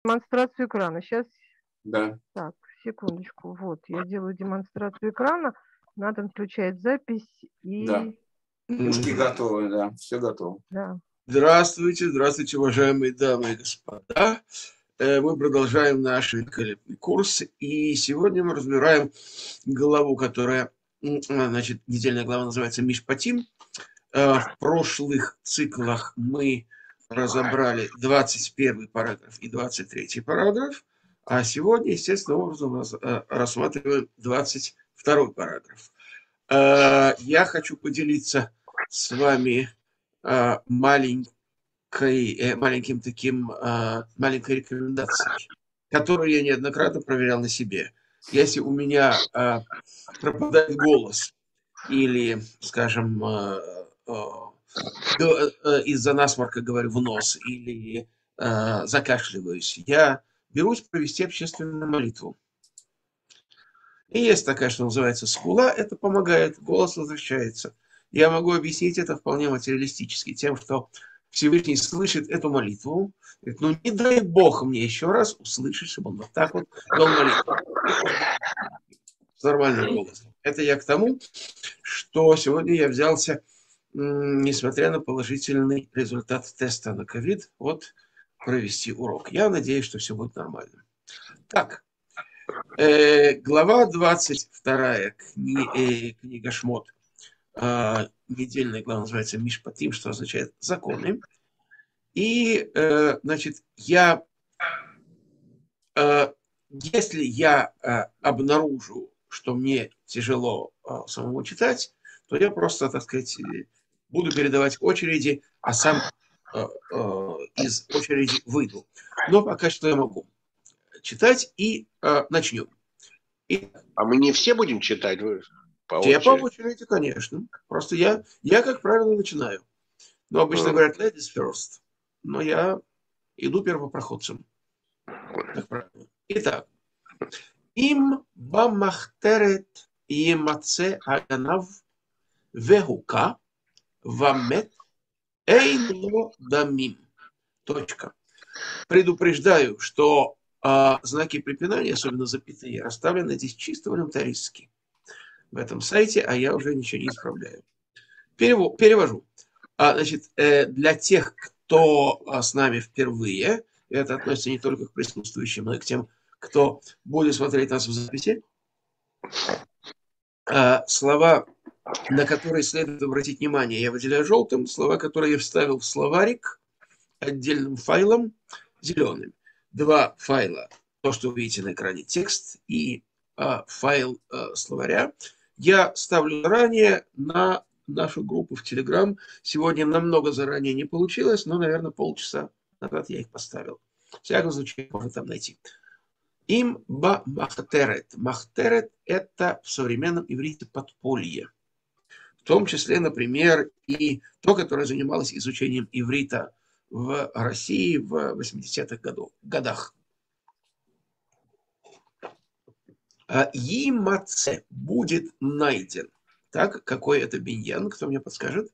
демонстрацию экрана. Сейчас, Да. так, секундочку. Вот, я делаю демонстрацию экрана. Надо включать запись и... Да. Ушки готовы, да. Все готово. Да. Здравствуйте, здравствуйте, уважаемые дамы и господа. Мы продолжаем наш великолепный курс. И сегодня мы разбираем главу, которая, значит, недельная глава называется Мишпатим. В прошлых циклах мы разобрали 21 параграф и 23 параграф, а сегодня, естественным образом, рассматриваем 22 параграф. Я хочу поделиться с вами маленькой рекомендацией, которую я неоднократно проверял на себе. Если у меня пропадает голос или, скажем, из-за насморка говорю в нос или закашливаюсь, я берусь провести общественную молитву. И есть такая, что называется, схула, это помогает, голос возвращается. Я могу объяснить это вполне материалистически, тем, что Всевышний слышит эту молитву. Говорит, ну не дай Бог мне еще раз услышать, чтобы он вот так вот вел молитву. С нормальным голосом. Это я к тому, что сегодня я взялся, несмотря на положительный результат теста на ковид, вот провести урок. Я надеюсь, что все будет нормально. Так. Глава 22, книга Шмот, недельная глава называется Мишпатим, что означает законы. И, значит, если я обнаружу, что мне тяжело самому читать, то я просто, так сказать, буду передавать очереди, а сам из очереди выйду. Но пока что я могу читать и начнем. А мы не все будем читать? По очереди, конечно. Просто я, как правило, начинаю. Но обычно говорят ladies first. Но я иду первопроходцем. Как правило. Итак. Им бамахтерет емаце аганав вегука вамет эйнло дамим. Точка. Предупреждаю, что знаки препинания, особенно запятые, расставлены здесь чисто волюнтаристски в этом сайте, а я уже ничего не исправляю. Перевожу. Значит, для тех, кто с нами впервые, это относится не только к присутствующим, но и к тем, кто будет смотреть нас в записи, слова, на которые следует обратить внимание, я выделяю желтым, слова, которые я вставил в словарик отдельным файлом зеленым. Два файла, то, что вы видите на экране, текст и файл словаря, я ставлю заранее на нашу группу в Telegram. Сегодня намного заранее не получилось, но, наверное, полчаса назад я их поставил. В всяком случае, можно там найти. Им ба махтерет. Махтерет – это в современном иврите подполье. В том числе, например, и то, которое занималось изучением иврита в России в 80-х годах. Емаце будет найден. Так, какой это биньян? Кто мне подскажет?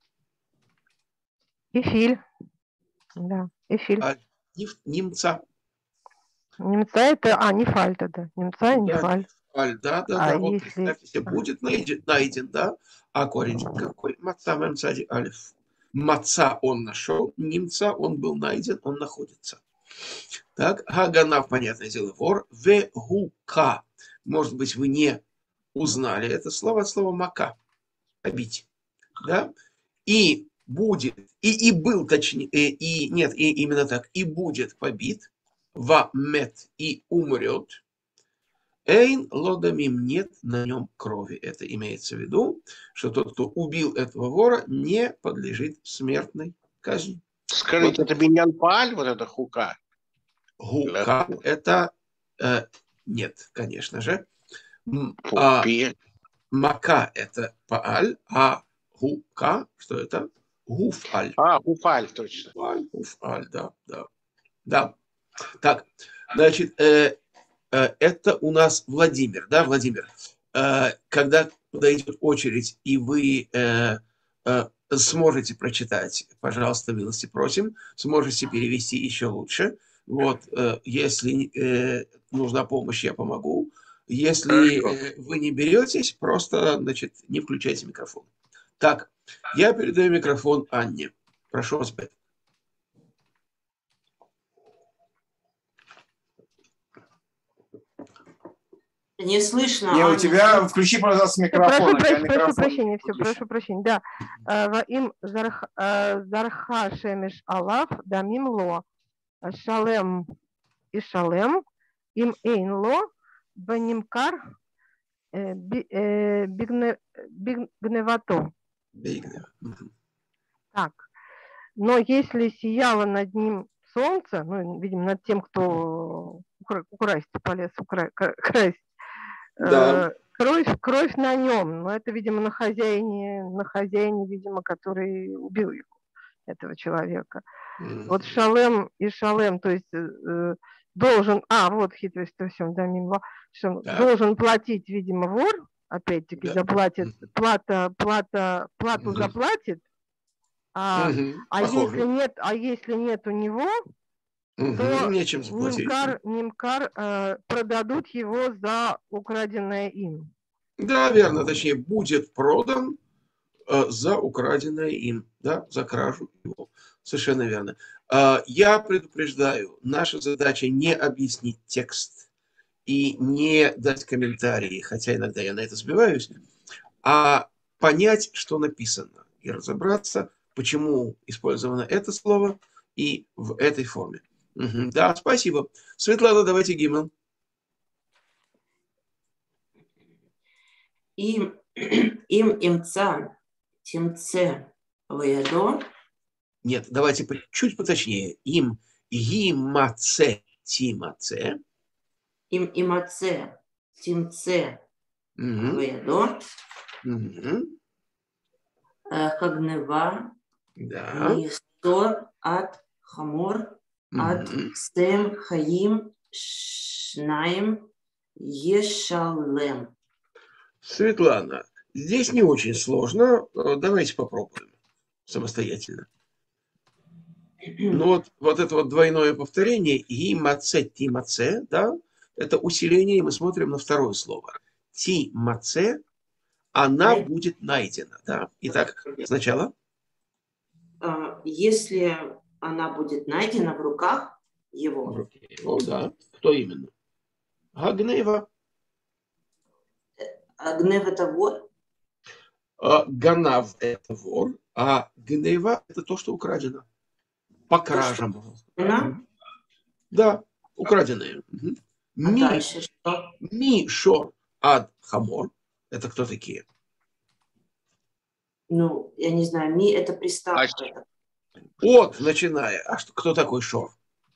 Эфиль. Да, эфиль. Немца. Немца это... нефаль тогда. Немца и нефаль. Да. Вот представьте себе, будет найден, да? А корень какой? Маца мемцади алиф. Маца он нашел, немца он был найден, он находится. Так, Хаганав, понятное дело, вор. Вегука. Может быть, вы не узнали это слово от слова мака. Побить. Да? И будет, и был, точнее, именно так, и будет побит, вамет, и умрет. Эйн лодамим, нет на нем крови. Это имеется в виду, что тот, кто убил этого вора, не подлежит смертной казни. Скажите, вот это биньян пааль, вот это хука? Хука – это... нет, конечно же. Мака – это пааль, а хука, что это? Гуфаль. Гуфаль, точно. Гуфаль, да. Так, значит, это у нас Владимир, да, Владимир. Когда подойдет очередь, и вы сможете прочитать, пожалуйста, милости просим, сможете перевести еще лучше. Вот, если нужна помощь, я помогу. Если вы не беретесь, просто, значит, не включайте микрофон. Так, я передаю микрофон Анне. Прошу вас, Бет. Не слышно, Не, у Аня. тебя включи, пожалуйста, микрофон. Прошу прощения, все, прошу прощения. Да. Ваим зарха шемеш алав дамим ло шалем и шалем им эйн ло банимкар бигневато. Так. Но если сияло над ним солнце, ну, видимо, над тем, кто украсть полез красть, Да. кровь на нем, но это, видимо, на хозяине, видимо, который убил его, этого человека. Вот шалем и шалем, то есть должен, вот хитрость во всем, да, мимо, должен платить, видимо, вор, опять-таки, заплатит, плату заплатит, если нет у него, то нечем заплатить. Нимкар продадут его за украденное им. Да, верно. Точнее, будет продан за украденное им, да, за кражу его. Совершенно верно. Я предупреждаю, наша задача не объяснить текст и не дать комментарии, хотя иногда я на это сбиваюсь, а понять, что написано, и разобраться, почему использовано это слово и в этой форме. Да, спасибо. Светлана, давайте гимн. Им имца тимце ледо. Нет, давайте чуть поточнее. Им имаце тимаце. Им имаце тимце ледо. Хагнева. Да. Нистор ад хамор. Ад сем хаим шнаим ешалем. Светлана, здесь не очень сложно. Давайте попробуем самостоятельно. Ну вот это вот двойное повторение имаце тимаце, да, это усиление, и мы смотрим на второе слово. Тимаце, она будет найдена, да. Итак, сначала. Если она будет найдена в руках его. Да. Кто именно? Гагнева. Гнев – это вор? Ганав – это вор, а гнева – это то, что украдено. По кражам. Да, украденные. Дальше что? Ми шор ад хамор. Это кто такие? Ну, я не знаю, ми – это приставка. От, начиная. А что, кто такой шор?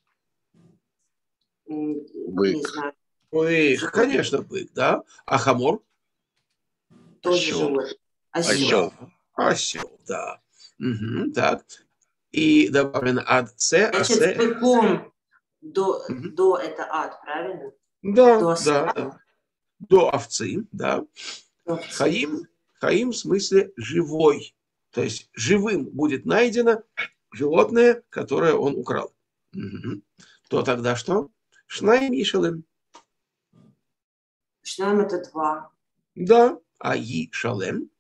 Не знаю. Бык, конечно, бык, да. А хамор? Тоже живой. Осел. Осел, да. Так. И добавлено ад це. Значит, с быком до это ад, правильно? Да, да. До овцы, да. Хаим в смысле живой. То есть живым будет найдено животное, которое он украл. То тогда что? Шнаим и шалем. Шнаим – это 2. Да. А и шалем?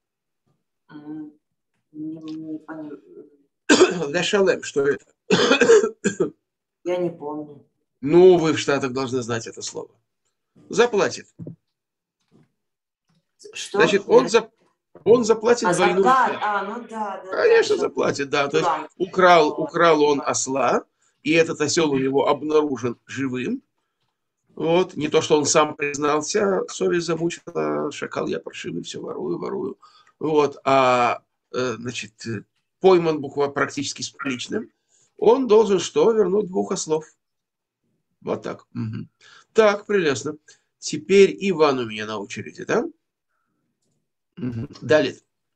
Да, шалем, что это? Я не помню. Ну, вы в Штатах должны знать это слово. Заплатит. Что? Значит, он заплатит двойную цену. Ну да. Конечно, заплатит, да. То есть украл он осла, и этот осел у него обнаружен живым. Вот, не то, что он сам признался, совесть замучила, шакал я паршивый, все ворую. Вот, значит, пойман буквально практически с поличным, он должен что? Вернуть 2 ослов. Вот так. Так, прелестно. Теперь Иван у меня на очереди, да? Далее.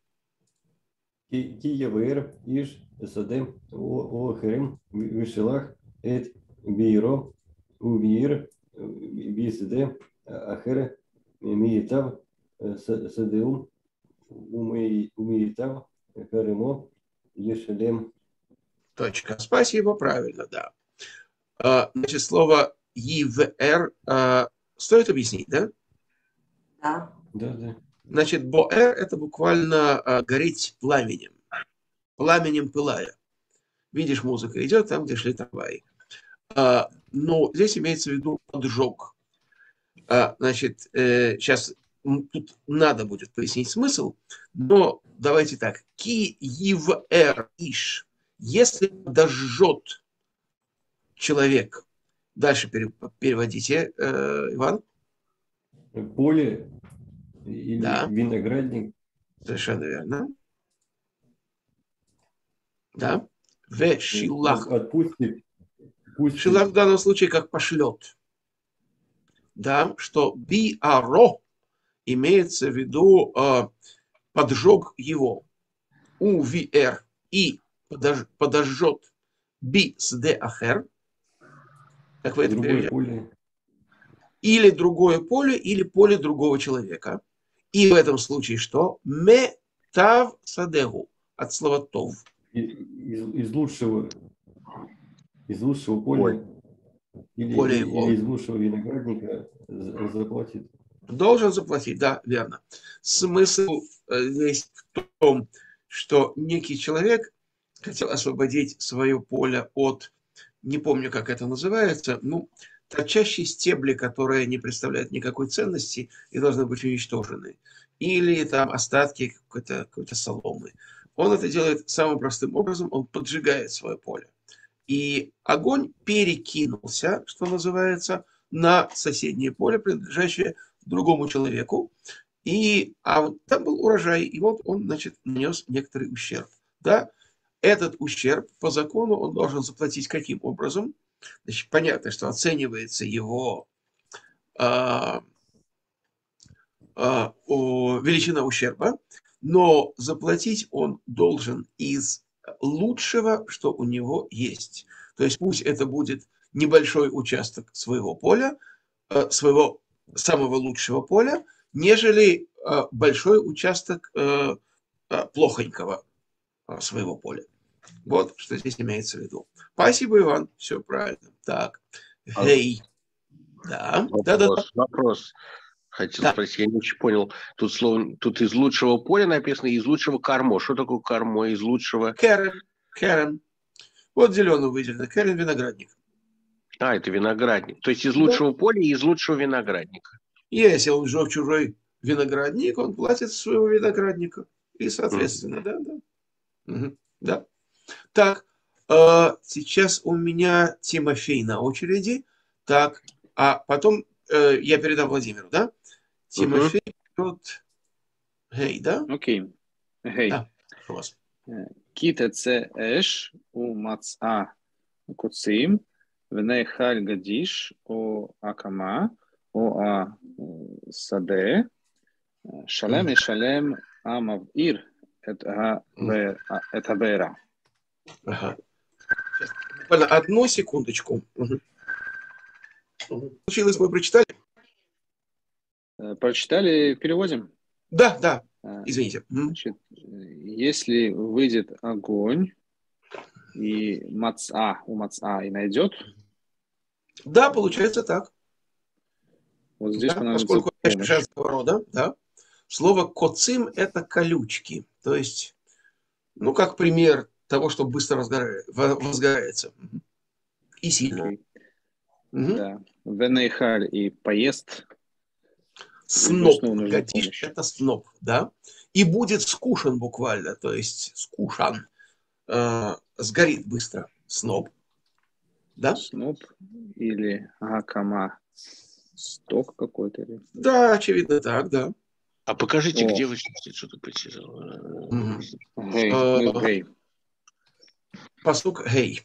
Киевер иш садем охерем вишелах эт биро увир бисде ахер миитав садеум умиитав харемо ешелем. Точка. Спасибо, правильно, да. Значит, слово «ивр» стоит объяснить, да? Да. Да. Значит, «боэр» – это буквально «гореть пламенем», пламенем пылая. Видишь, музыка идет там, где шли трамваи. Но здесь имеется в виду поджог. Значит, сейчас тут надо будет пояснить смысл, но давайте так. Ки ивр иш. Если подожжет человек. Дальше переводите, Иван. Поле или Да. виноградник. Совершенно верно. Да. В шилах. Отпустит. Шилах в данном случае как пошлет. Да, что биаро имеется в виду поджог его. УВР и подожжет би сде ахер. Как вы это переведете? Или другое поле, или поле другого человека. И в этом случае что? Ме тав садегу. От слова тов. Из лучшего поля. Или из лучшего виноградника заплатит. Должен заплатить, да, верно. Смысл здесь в том, что некий человек хотел освободить свое поле от, не помню, как это называется, торчащие стебли, которые не представляют никакой ценности и должны быть уничтожены. Или там остатки какой-то соломы. Он это делает самым простым образом, он поджигает свое поле. И огонь перекинулся, что называется, на соседнее поле, принадлежащее другому человеку. А там был урожай, и вот он, значит, нанес некоторый ущерб. Да? Этот ущерб по закону он должен заплатить каким образом? Значит, понятно, что оценивается его величина ущерба, но заплатить он должен из лучшего, что у него есть. То есть пусть это будет небольшой участок своего поля, своего самого лучшего поля, нежели большой участок плохонького своего поля. Вот что здесь имеется в виду. Спасибо, Иван. Все правильно. Так. Гей. Да. Вопрос. Хотел спросить, я не очень понял. Тут из лучшего поля написано, из лучшего кормо. Что такое кормо? Из лучшего... Керен. Вот зеленый выделено. Керен виноградник. Это виноградник. То есть из лучшего поля и из лучшего виноградника. Если он жжет чужой виноградник, он платит своего виноградника. И, соответственно, да. Так, сейчас у меня Тимофей на очереди. Так, а потом я передам Владимиру, да? Тимофей, Гей, да? Окей. Гей. Да, у вас. Кита це еш у маца куцим, венейхаль гадиш у акама, у саде, шалем и шалем амавир, это бера. Ага. Одну секундочку. Случилось, мы прочитали? Прочитали, переводим? Да, извините. Значит, если выйдет огонь и у маца и найдет. Да, получается так. Вот здесь поскольку женского рода, да. Слово коцим – это колючки. То есть, как пример того, что быстро возгорается. И сильно. Да. Венейхаль и поест. Сноп. Гадиш – это сноп, да. И будет скушен буквально, то есть скушан. Сгорит быстро. Сноп. Да? Сноп или акама. Сток какой-то. Да, очевидно так, да. А покажите, где вы что-то прочитал. Гей. Пасук гей.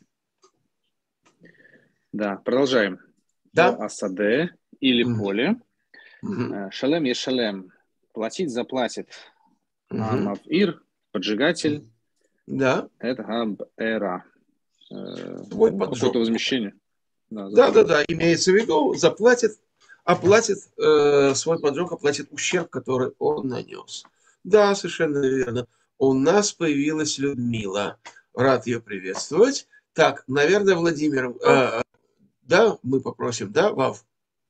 Да, продолжаем. Да. Асаде или поле. Шалем и шалем. Платить заплатит. Амавир, поджигатель. Да. Это габэра. Какое-то возмещение. Да. Имеется в виду, оплатит свой поджог, оплатит ущерб, который он нанес. Да, совершенно верно. У нас появилась Людмила. Рад ее приветствовать. Так, наверное, Владимир, Да, мы попросим. Да, Вав?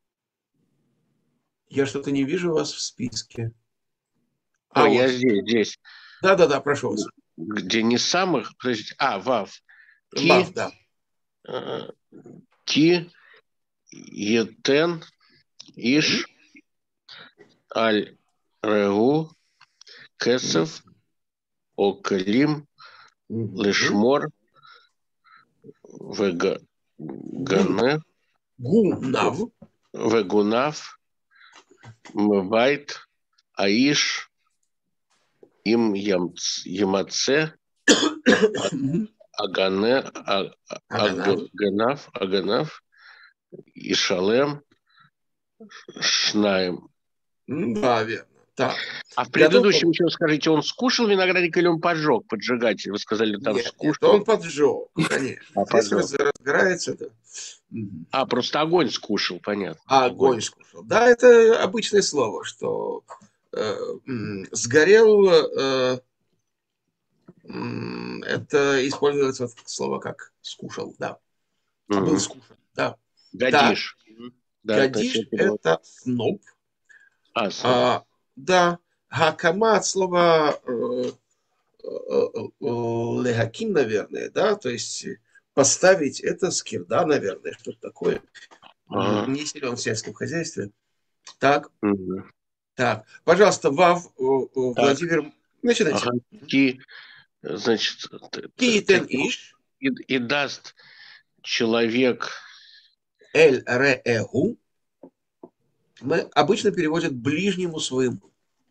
Я что-то не вижу вас в списке. Я здесь. Да, прошу вас. Где не самых... Подождите. Вав. Вав, да. Ки, Етен, Иш, Аль, Регу, Кесов, Окалим, Лешмор, Вегане, Вегунав, Мвайт, Аиш, Им Ямаце, Аганав, Ишалем, Шнаем. Да, верно. Так. А в предыдущем еще скажите, он скушал виноградник или он поджег поджигатель? Вы сказали, там скушал. Нет, он поджег, конечно. Здесь разгорается. Да. Просто огонь скушал, понятно. Огонь скушал. Да, это обычное слово, что сгорел, это используется слово как скушал, да. Был скушан, да. Гадиш. Гадиш – это сноп. Да. Хакама от слова легаким, наверное, да, то есть поставить это скирда, наверное, что-то такое. Не силен в сельском хозяйстве. Так. Так. Пожалуйста, Вав, Владимир, начинайте. Значит, Киитен иш. И даст человек эль реэгу. Мы обычно переводят ближнему своему.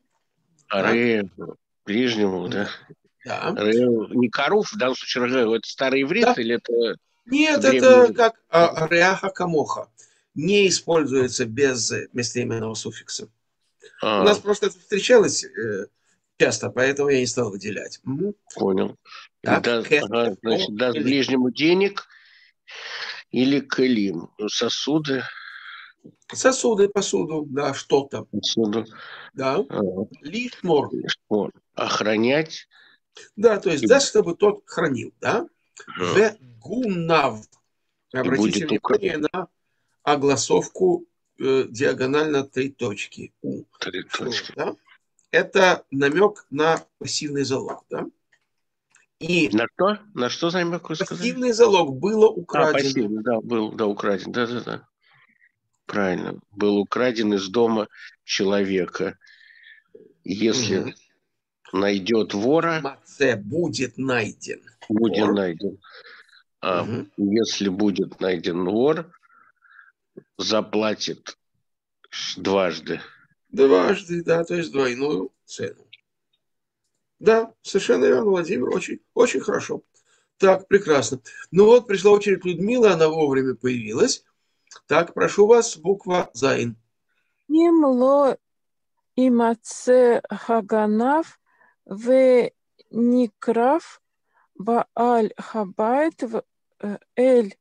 Ближнему, да? Да. Не коров, в данном случае Реу, это старый иврит, да. Или это... Нет, это как реаха камоха. Не используется без местоименного суффикса. У нас просто это встречалось часто, поэтому я не стал выделять. Понял. Так, значит, даст ближнему денег или калим. Сосуды. Сосуды, посуду, да, что-то. Посуду. Да. Лишмор. Охранять. Да, то есть даст, чтобы тот хранил, да. Вегунав. Обратите внимание на огласовку диагонально 3 точки. 3 точки. Да? Это намек на пассивный залог, да? И на что? На что намек? Пассивный залог было украдено. Пассивный, да, был, да, украден, да. Правильно. Был украден из дома человека. Если найдет вора... Маце будет найден. Будет найден. Если будет найден вор, заплатит дважды. Дважды, да, то есть двойную цену. Да, совершенно верно, Владимир, очень, очень хорошо. Так, прекрасно. Ну вот, пришла очередь Людмилы, она вовремя появилась. Так, прошу вас, буква Зайн. Имло имаце хаганав в никрав бааль хабайт эль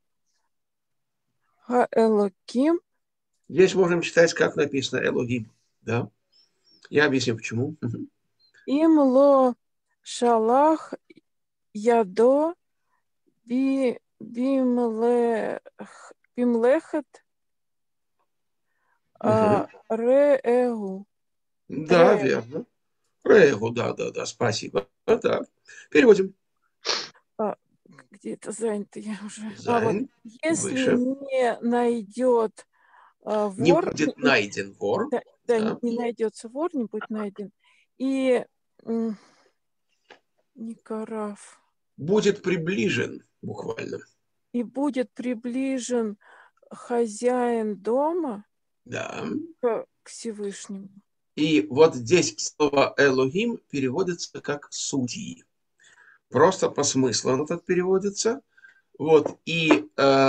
хаэлоким. Здесь можем читать, как написано Элогим. Да? Я объясню, почему. Имло шалах ядо бимлехет реэгу. Да, верно. Реэгу, да, спасибо. Так, переводим. Где это занято? Я уже... Зайн, если выше. не найдет вор... Не будет найден вор. Да, не найдется вор, не будет найден. И Никараф. Будет приближен, буквально. И будет приближен хозяин дома, да, к Всевышнему. И вот здесь слово «элогим» переводится как «судьи». Просто по смыслу оно так переводится. Вот, и,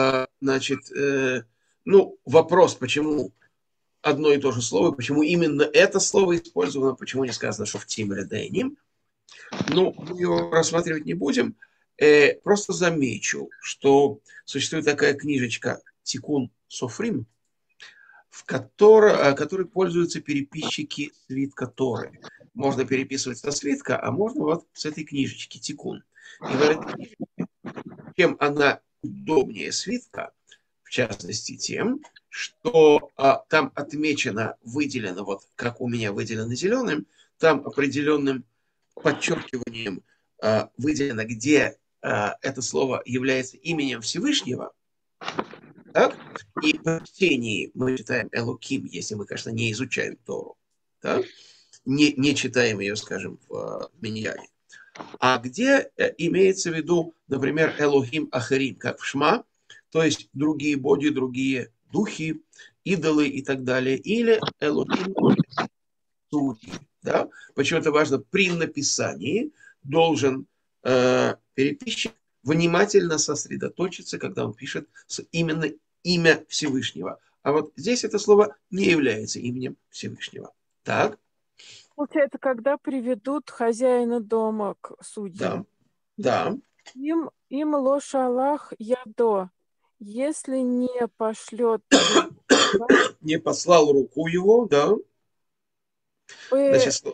вопрос, почему одно и то же слово, почему именно это слово использовано, почему не сказано «шофтим» или «дейним». Ну, мы его рассматривать не будем. Просто замечу, что существует такая книжечка «Тикун Софрим», в которой пользуются переписчики свитка Торы. Можно переписывать со свитка, а можно вот с этой книжечки «Тикун». И в этой книжечке, чем она удобнее свитка, в в частности, тем, что там отмечено, выделено, вот как у меня выделено зеленым, там определенным подчеркиванием выделено, где это слово является именем Всевышнего. Так? И в чтении мы читаем Элоким, если мы, конечно, не изучаем Тору. Так? Не читаем ее, скажем, в Миньяне. А где имеется в виду, например, Элохим Ахарим, как в Шма, то есть другие боги, другие духи, идолы и так далее, или Элохим Судьи. Да? Почему это важно? При написании должен переписчик внимательно сосредоточиться, когда он пишет именно имя Всевышнего. А вот здесь это слово не является именем Всевышнего. Так? Получается, когда приведут хозяина дома к судье. Да. Им лошалах ядо. Если не пошлет... Не послал руку его, да. Значит,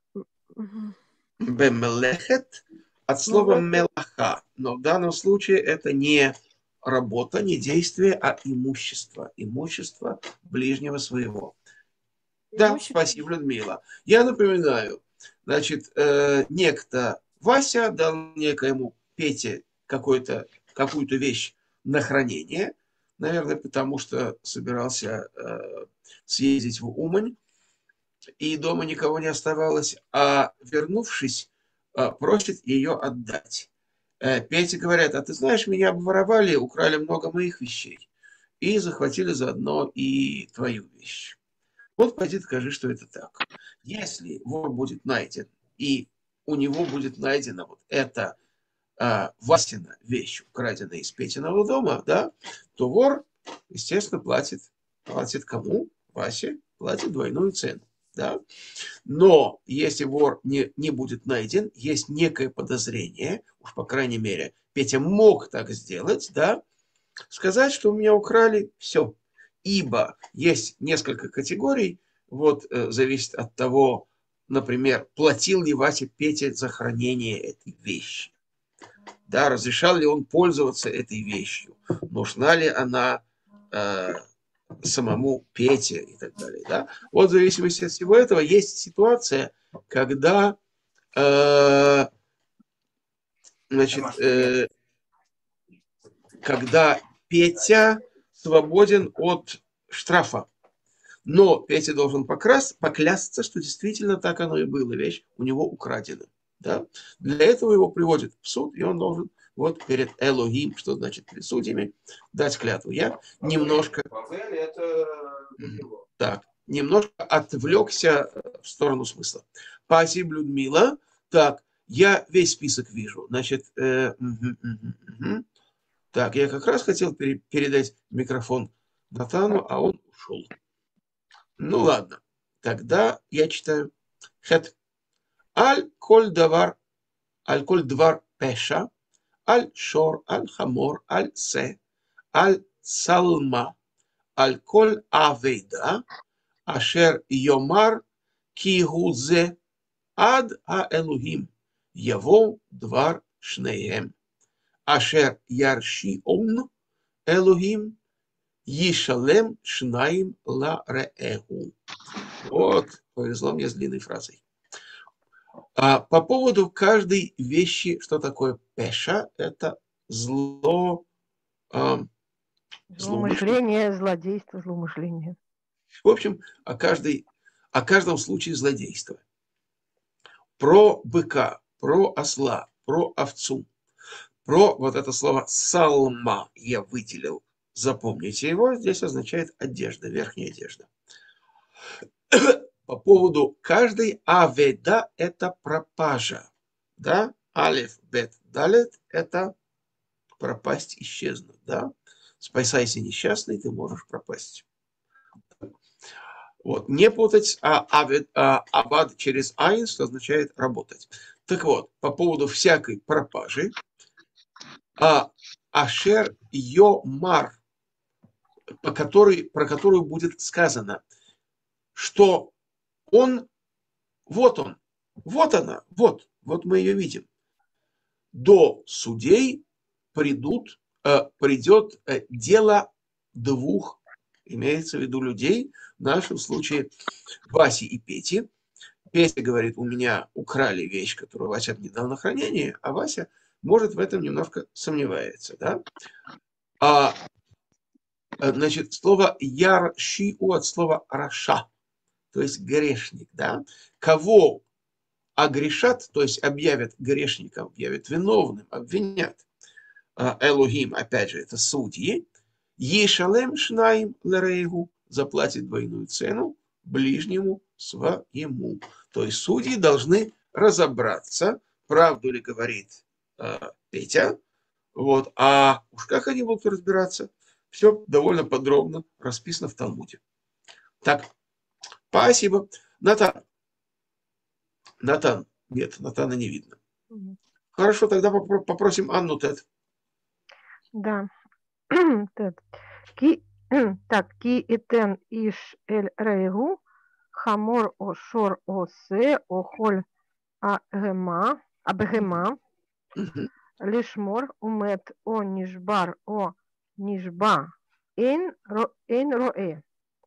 бемелехет от слова мелаха. Но в данном случае это не работа, не действие, а имущество. Имущество ближнего своего. Да, спасибо, Людмила. Я напоминаю, значит, некто Вася дал некоему Пете какую-то вещь на хранение, наверное, потому что собирался съездить в Умань, и дома никого не оставалось, а вернувшись, просит ее отдать. Пете говорят: а ты знаешь, меня обворовали, украли много моих вещей и захватили заодно и твою вещь. Вот пойди скажи, что это так. Если вор будет найден, и у него будет найдена вот эта Васина вещь, украденная из Петиного дома, да, то вор, естественно, платит кому? Васе, платит двойную цену. Да? Но если вор не будет найден, есть некое подозрение, уж по крайней мере, Петя мог так сделать, да, сказать, что у меня украли, все. Ибо есть несколько категорий, вот зависит от того, например, платил ли Вася Пете за хранение этой вещи. Да, разрешал ли он пользоваться этой вещью, нужна ли она самому Пете и так далее. Да? Вот в зависимости от всего этого есть ситуация, когда когда Петя свободен от штрафа. Но Петя должен поклясться, что действительно так оно и было. Вещь у него украдена. Да? Для этого его приводят в суд, и он должен вот перед Элохим, что значит перед судьями, дать клятву. Я немножко отвлекся в сторону смысла. Спасибо, Людмила. Так, я весь список вижу. Значит, так, я как раз хотел передать микрофон Натану, а он ушел. Ну ладно, тогда я читаю. Хет. Аль-коль двар пеша, аль-шор, аль-хамор, аль-се, аль-салма, аль-коль авейда, ашер йомар ки-гузе, ад а-элухим, яво двар шнеем, ашер ярши-он, элухим, ишалем шнаим ла-реэгу. Вот, повезло мне с длинной фразой. По поводу каждой вещи, что такое пеша, это злоумышление, злодейство, злоумышление. В общем, о каждом случае злодейства. Про быка, про осла, про овцу, про вот это слово салма я выделил. Запомните его, здесь означает одежда, верхняя одежда. По поводу каждой аведа это пропажа. Да? Алеф, бет, далет это пропасть, исчезнуть. Да? Спасайся, несчастный, ты можешь пропасть. Вот. Не путать абад через айн, что означает работать. Так вот, по поводу всякой пропажи, ашер йомар, про которую будет сказано, что вот она, вот мы ее видим. До судей придет дело двух, имеется в виду людей, в нашем случае Васи и Пети. Петя говорит, у меня украли вещь, которую Вася мне дал на хранение, а Вася, может, в этом немножко сомневается. Да? Значит, слово яршиу от слова раша, то есть грешник. Да? Кого огрешат, то есть объявят грешником, объявят виновным, обвинят. Элохим, опять же, это судьи. Ешалем шнаим лерейгу, заплатит двойную цену ближнему своему. То есть судьи должны разобраться, правду ли говорит Петя. Вот. А уж как они будут разбираться, все довольно подробно расписано в Талмуде. Так, спасибо. Натан. Нет, Натана не видно. Хорошо, тогда попросим Анну Тет. Да. Тет. Так, ки итен иш эль рейгу, хамор о шор о се, о холь абгема, лишмор умет о нишбар о нишба, эн роэ.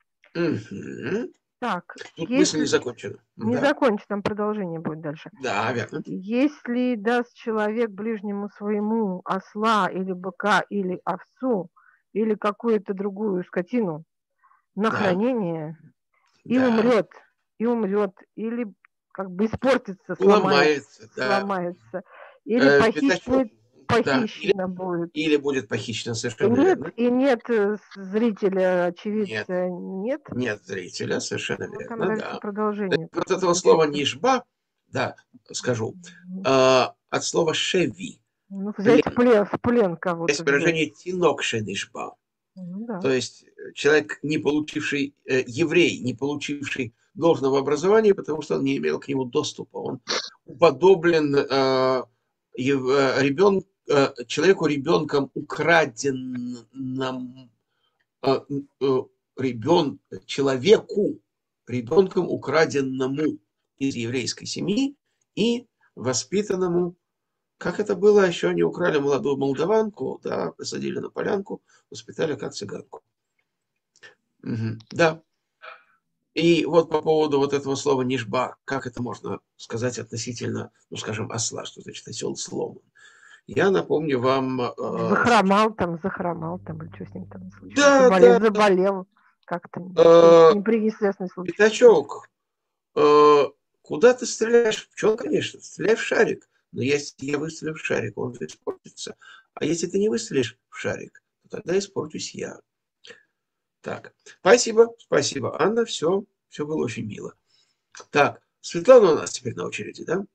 Так, тут мысль не закончена. Не закончена, там продолжение будет дальше. Да, верно. Если даст человек ближнему своему осла или быка или овцу или какую-то другую скотину на хранение и умрет, или как бы испортится, сломается, или похищено будет. Или будет похищено, совершенно верно. И нет зрителя, очевидца, нет? Нет зрителя, совершенно вот верно. Там дальше продолжение. Вот этого слова нишба, да, скажу, от слова шеви. Взять в плен кого-то. Есть выражение тинок шенишба. Да. То есть человек, не получивший, еврей, не получивший должного образования, потому что он не имел к нему доступа. Он уподоблен человеку ребенком украденным, человеку ребенком украденному из еврейской семьи и воспитанному. Как это было, еще они украли молодую молдаванку, да, посадили на полянку, воспитали как цыганку. Да. И вот по поводу вот этого слова нишба, как это можно сказать относительно, ну, скажем, осла, что значит осел сломан. Я напомню вам... Захромал там, или что с ним там случилось? Да, заболел как-то. Неприятный случай. Пятачок, куда ты стреляешь? Пчел, конечно, стреляй в шарик. Но если я выстрелю в шарик, он же испортится. А если ты не выстрелишь в шарик, то тогда испорчусь я. Так, спасибо, Анна, все было очень мило. Так, Светлана у нас теперь на очереди, да?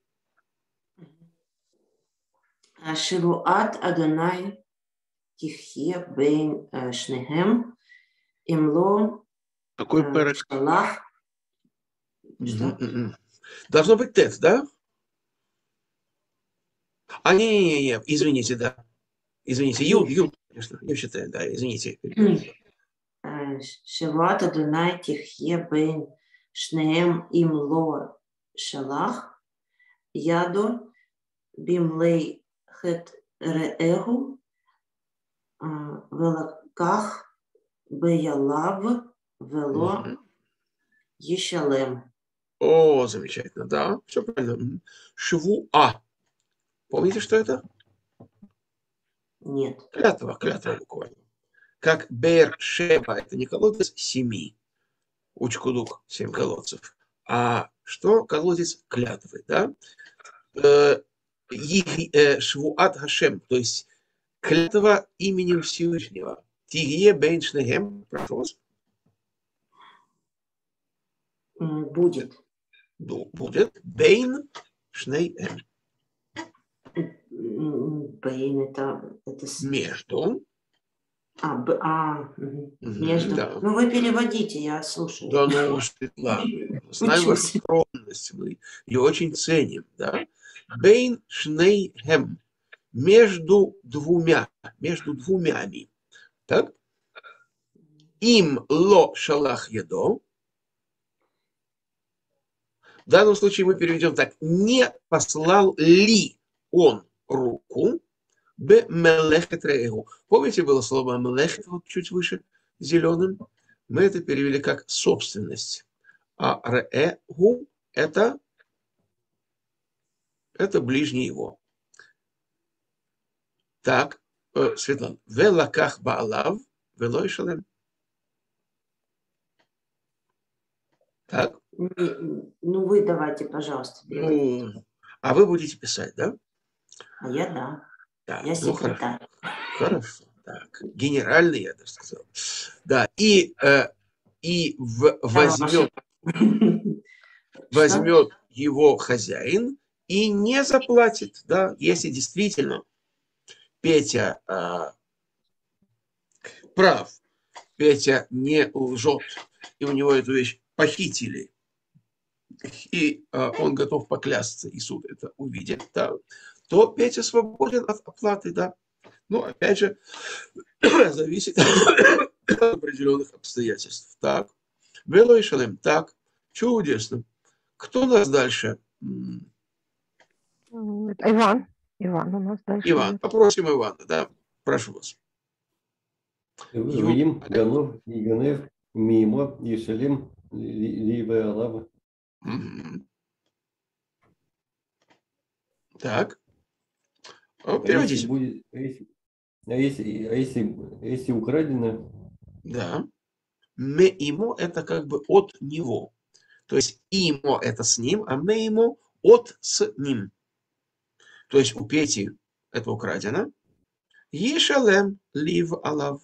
Шивуат Адонай тихе бейн шнехем имло шалах. Должно быть тет, да? Не, извините, да. Извините, Юд, конечно, я считаю, да, извините. Шивуат Адонай тихе бейн шнехем имло шалах ядо бимлей хет реэгу велаках беялав вело ешалем. О, замечательно, да, все правильно. Швуа. Помните, что это? Нет. Клятва буквально. Как Бер-Шеба, это не колодец 7, Учкудук, 7 колодцев. А что? Колодец клятвы, да? Швуат Хашем, то есть клятва именем Всевышнего. Тигье бейн шнехем, прошу вас. Будет. Будет. Бейн шнехем. Бейн это между. Между. Да. Ну, вы переводите, я слушаю. Да, ну, Светлана, знаем вашу скромность, мы ее очень ценим, да. Бейн шнейхем, между двумями. Так? Им ло шалах едо. В данном случае мы переведем так. Не послал ли он руку бе мелехет реэгу. Помните, было слово мелехет вот чуть выше? зеленым, мы это перевели как собственность. А реэгу – это ближний его. Так, Светлана. Велаках баалав, велой шалем. Так. Ну, вы давайте, пожалуйста. Ну, а вы будете писать, да? А я да. Да, Я секретарь. Хорошо. Хорошо. Так, генеральный, я даже сказал. Да, и возьмет его хозяин и не заплатит, да, если действительно Петя прав, Петя не лжет, и у него эту вещь похитили, и он готов поклясться, и суд это увидит, да, то Петя свободен от оплаты, да. Ну, опять же, зависит от определенных обстоятельств. Так, Велой шалем, так, чудесно. Кто у нас дальше? Иван. Иван у нас дальше. Иван, попросим Ивана, да, прошу вас. Вим, Ганов, Иганев, Мимо, Ишелим, Ливе Алава. Так. Переводите. Если украдено? Да. Меимо – это как бы от него. То есть имо – это с ним, а меимо – от с ним. То есть у Пети это украдено. Ешалем лив алав.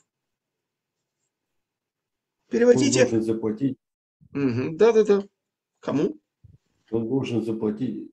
Переводите. Он должен заплатить. Да. Кому? Он должен заплатить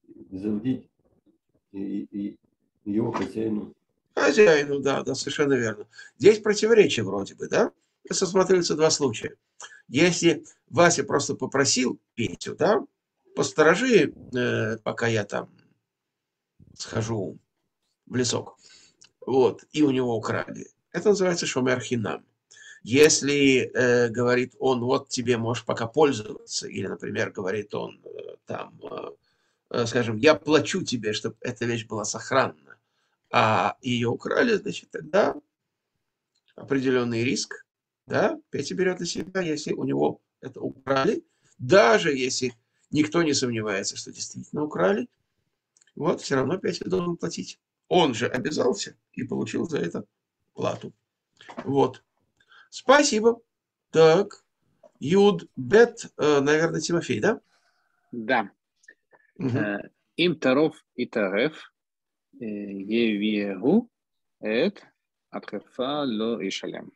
его хозяину. Хозяину, да, совершенно верно. Здесь противоречие вроде бы, да? Рассматриваются два случая. Если Вася просто попросил Петю, да, посторожи, пока я там схожу в лесок, вот, и у него украли. Это называется шомер хинам. Если говорит он, вот тебе можешь пока пользоваться, или, например, говорит он скажем, я плачу тебе, чтобы эта вещь была сохранна, а ее украли, значит, тогда определенный риск, да, Петя берет на себя, если у него это украли, даже если никто не сомневается, что действительно украли, вот, все равно Петя должен платить. Он же обязался и получил за это плату. Вот. Спасибо. Так. Юд, Бет, наверное, Тимофей, да? Да. Им таров и тареф евиегу эт атхефа ло ишалем.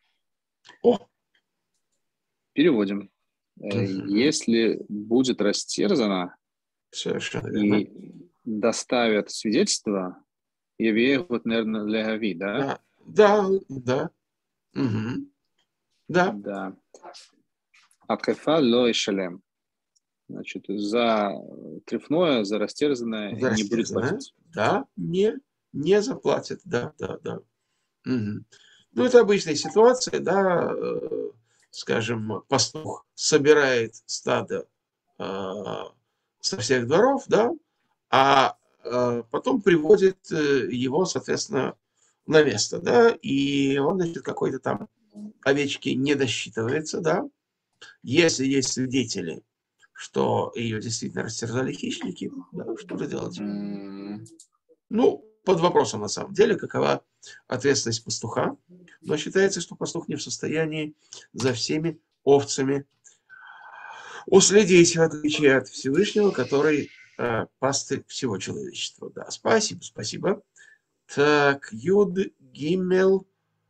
Переводим. Если будет растерзано и доставят свидетельство, евиегу, наверное, легави, да? Да. Да. Атхефа ло ишалем. Значит, за трефное, за растерзанное не будет платить. Да, не заплатят. Да. Ну, это обычная ситуация, да, скажем, пастух собирает стадо со всех дворов, да, а потом приводит его, соответственно, на место, да, и он, значит, какой-то там овечки не досчитывается, да. Если есть свидетели, что ее действительно растерзали хищники, да, что же делать? Ну, под вопросом на самом деле, какова ответственность пастуха, но считается, что пастух не в состоянии за всеми овцами уследить, в отличие от Всевышнего, который пастырь всего человечества. Да, спасибо. Так, Юд Гимел.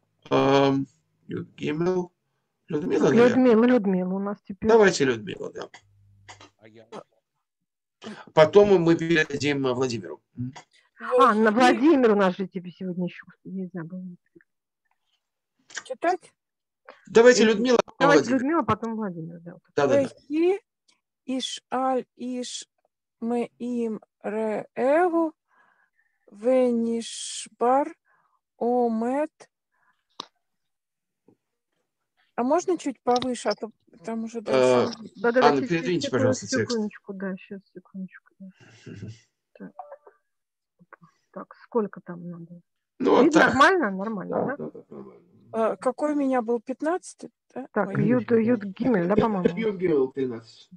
Людмила у нас теперь. Давайте Людмила, да. Потом мы передадим Владимиру. На Владимир у нас же тебе сегодня еще не забыл. Читать? Давайте Людмила, потом Давайте Владимир. Людмила, потом Владимир. Да. Ишаль иш меим реэгу венишбар омет. А можно чуть повыше, а то там уже дальше. Анна, передвиньте, пожалуйста, текст. Секундочку. Так, сколько там надо? Ну, вот так. Нормально, Да, да? Какой у меня был 15-й? Да? Так, Ой. Юд Гимель, да, по-моему? Юд Гимел 13.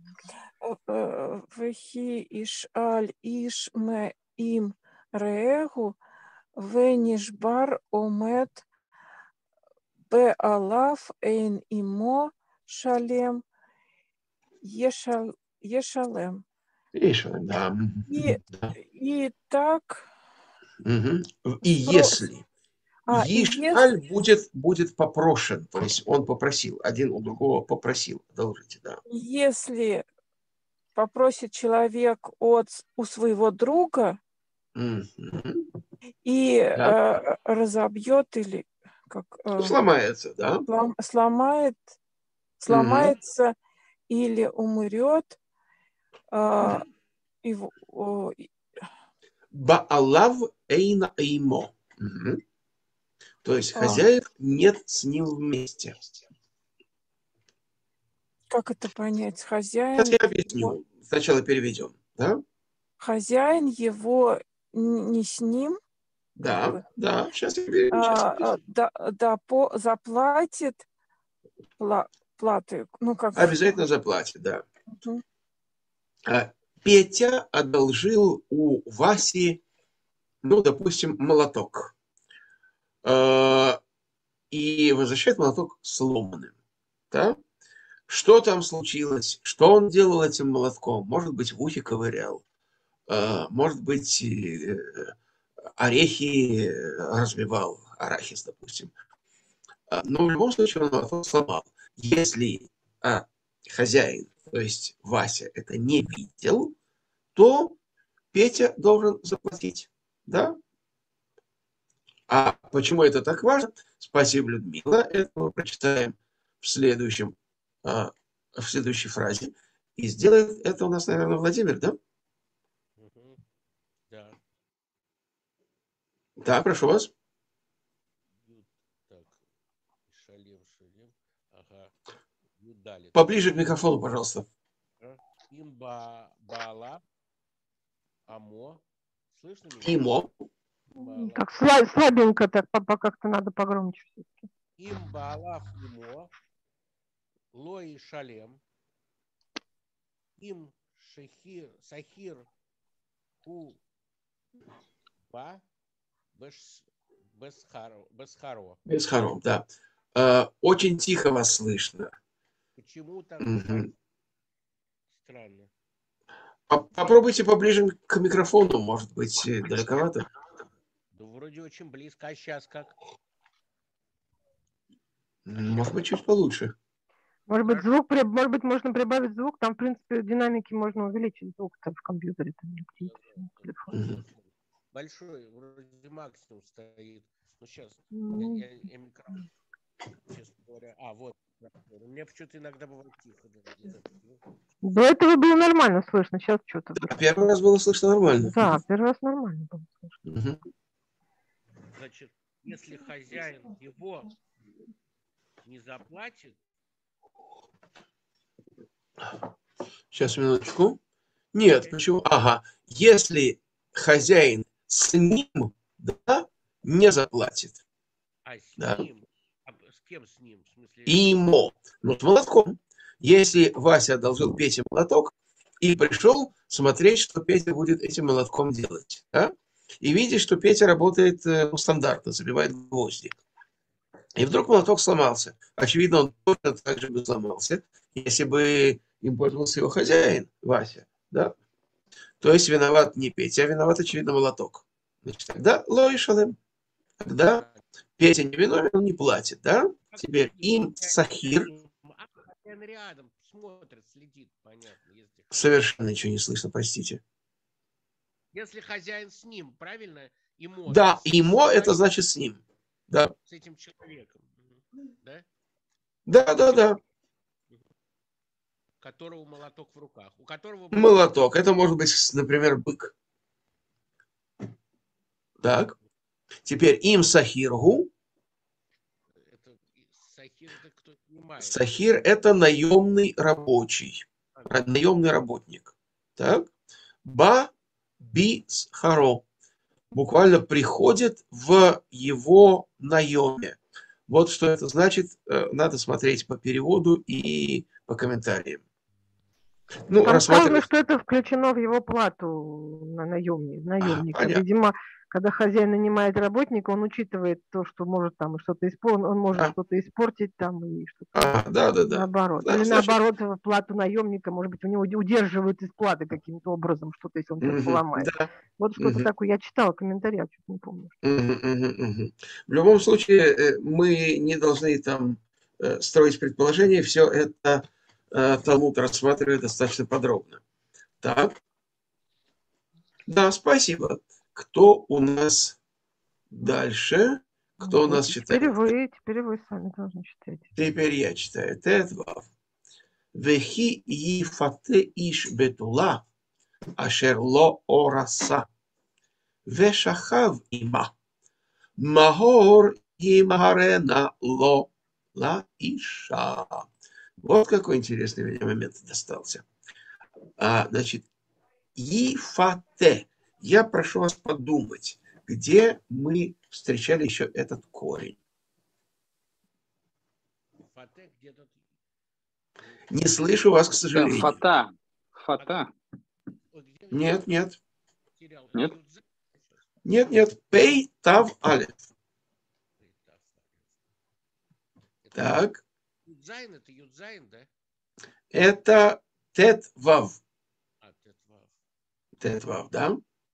Вехи ишаль ишме им реэгу венишбар омет беалав эйн имо шалем ешалем. Ишалем, да. Да. И так... И если и Ишаль будет попрошен, то есть он попросил, один у другого попросил, продолжите, да. Если попросит человек у своего друга и Да. разобьет или как Сломается, да. сломается или умрет, Баалав эйна эймо. То есть хозяев нет с ним вместе. как это понять? Хозяин. Сейчас я объясню. Сначала переведем. Да? Хозяин его не с ним. Да, да. Сейчас я переведу. Заплатит платы. Ну, как... Обязательно заплатит, да. Петя одолжил у Васи, ну, допустим, молоток. И возвращает молоток сломанным. Да? Что там случилось? Что он делал этим молотком? Может быть, в ухе ковырял. Может быть, орехи разбивал. Арахис, допустим. Но в любом случае он молоток сломал. Если хозяин, то есть Вася, это не видел, то Петя должен заплатить. Да? А почему это так важно? Спасибо, Людмила. Это мы прочитаем в следующей фразе. И сделает это у нас, наверное, Владимир, да? Да. Да, прошу вас. Так, шалем. Ага. Поближе к микрофону, пожалуйста. Имбаала. Амо. Слышно меня? Имо. Так слабенько, так как-то надо погромче все-таки. Имбаалав имо. Лои шалем. Им сахир ху ба бесхаро. Бесхаро, да. Очень тихо вас слышно. Почему так странно? Попробуйте поближе к микрофону, может быть, далековато. Да вроде очень близко, а сейчас как? Может быть, чуть получше. Может быть, можно прибавить звук, там, в принципе, динамики можно увеличить звук в компьютере. Телефоне. Большой, вроде максимум стоит. Ну, сейчас я микрофон, честно говоря. Вот. У меня почему-то иногда бывает тихо. До этого было нормально слышно, сейчас что-то. Первый раз было слышно нормально. Да, первый раз нормально было слышно. Значит, если хозяин его не заплатит... Сейчас, минуточку. Нет, почему? Ага. Если хозяин с ним, да, не заплатит. С ним? С кем с ним? В смысле... Имо. Ну, с молотком. Если Вася одолжил Пете молоток и пришел смотреть, что Петя будет этим молотком делать, да? И видит, что Петя работает стандартно, забивает гвозди. И вдруг молоток сломался. Очевидно, он точно так же бы сломался, если бы им пользовался его хозяин, Вася. Да? То есть виноват не Петя, а виноват, очевидно, молоток. Значит, тогда лоишалем. Тогда Петя не виновен, он не платит. Да? Теперь им сахир. Рядом смотрит, следит, понятно. Совершенно ничего не слышно, простите. Если хозяин с ним, правильно? Имо. Да, имо это значит с ним. Да. С этим человеком. Да? Да. У которого молоток в руках. У которого... Молоток. Это может быть, например, бык. Так. Теперь им сахиргу. Сахир это кто снимает? Сахир это наемный рабочий. Наемный работник. Так. Ба би харо. Буквально приходит в его наеме. Вот что это значит, надо смотреть по переводу и по комментариям. Ну, Там сказано, рассматривать. что это включено в его плату на наемника. Понятно. Видимо, когда хозяин нанимает работника, он учитывает то, что может там что-то испортить, он может Да. что-то испортить там и что-то Да. наоборот. Или Значит, наоборот, плату наемника, может быть, у него удерживают из платы каким-то образом, что-то, если он что-то поломает. да. Вот что-то такое. Я читала комментарий, я чуть не помню. В любом случае, мы не должны там строить предположения, все это Талмуд рассматривает достаточно подробно. Так. Да, спасибо. Кто у нас дальше? Кто у нас читает? Теперь вы сами должны читать. Теперь я читаю. Тетвав. Вехи ифате иш бетула, ашер ло ораса. Вешахав има. Махор имарена ло ла иша. Вот какой интересный мне момент достался. Значит, ифате. Я прошу вас подумать, где мы встречали еще этот корень. Не слышу вас, к сожалению. Фата. Нет. Нет? Нет. Пей тав алеф. Так. Юдзайн это Юдзайн, да? Это тет вав. Тет вав, да?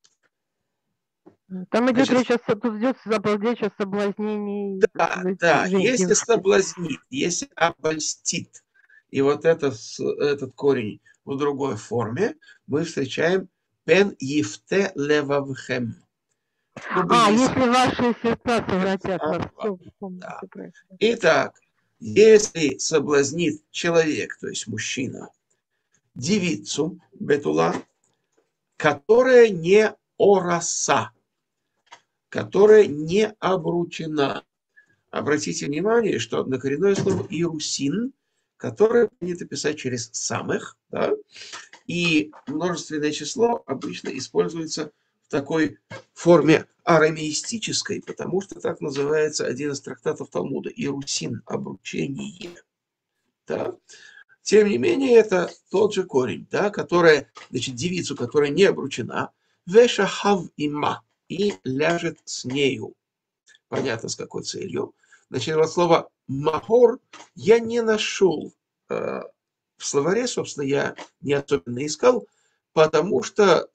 Там идет Значит, речь о соблазнении. Да. Если соблазнит, если обольстит, и вот этот корень в другой форме, мы встречаем пен ефте левавхем. Если ваши сердца совратят вас. Да. Итак, если соблазнит человек, то есть мужчина, девицу бетула, которая не ораса, которая не обручена. Обратите внимание, что однокоренное слово ирусин, которое принято писать через самых, да, и множественное число обычно используется в такой форме арамеистической, потому что так называется один из трактатов Талмуда. Ирусин, обручение. Да. Тем не менее, это тот же корень, да, которая, значит, девицу, которая не обручена, вешахав има, и ляжет с нею. Понятно, с какой целью. Значит, вот слово махор я не нашел в словаре, собственно, я не особенно искал, потому что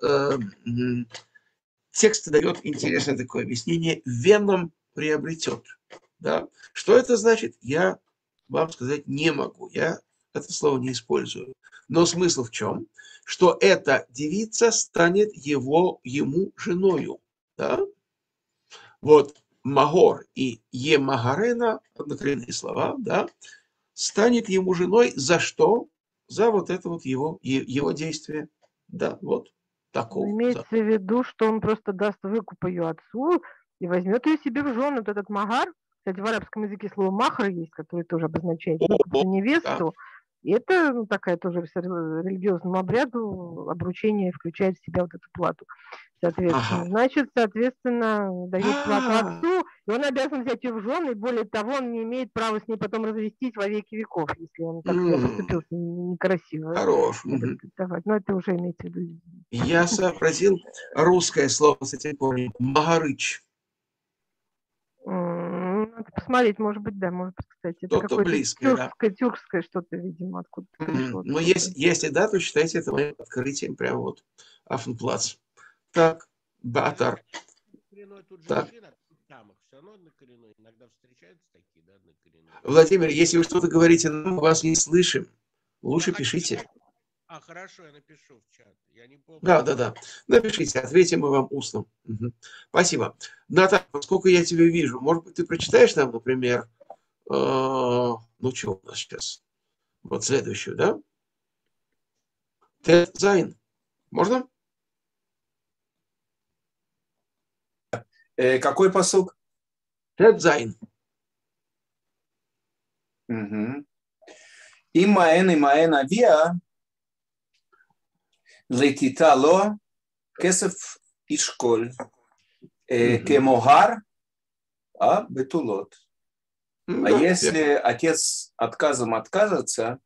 текст дает интересное такое объяснение: веном приобретет. Да? Что это значит, я вам сказать не могу. Я это слово не использую. Но смысл в чем? Что эта девица станет ему женою. Да? Вот Магор и Емагарена, однокоренные слова, да, станет ему женой за что? За вот это вот его действие. Да, вот такого. Имеется в виду, что он просто даст выкуп ее отцу и возьмет ее себе в жены. Вот этот магар, кстати, в арабском языке слово махар есть, которое тоже обозначает выкуп за невесту. Да. И это такая тоже религиозному обряду обручение включает в себя вот эту плату. Соответственно, значит, дают плату отцу, и он обязан взять ее в жены, и более того, он не имеет права с ней потом развестись во веки веков, если он так поступил некрасиво. Хорош. Но это уже имеется в виду. Я сообразил русское слово с этим корнем. Магарыч. Надо посмотреть, может быть, да, может быть, кстати. Это какое-то тюркское что-то, видимо, откуда-то пришло. Но если да, то считайте это моим открытием прямо вот Афенплац. Так, Батар. Так. Владимир, если вы что-то говорите, мы вас не слышим. Лучше пишите. Хорошо, я напишу в чат. Я не помню. Да. Напишите, ответим мы вам устно. Угу. Спасибо. Наталья, поскольку я тебя вижу, может быть, ты прочитаешь нам, например, что у нас сейчас? Вот следующую, да? Тет Зайн. Можно? Какой посыл? Тет Зайн. Имаэн авиа летита ло кесеф ишколь кемохар бетулот. А если отец отказом отказывается,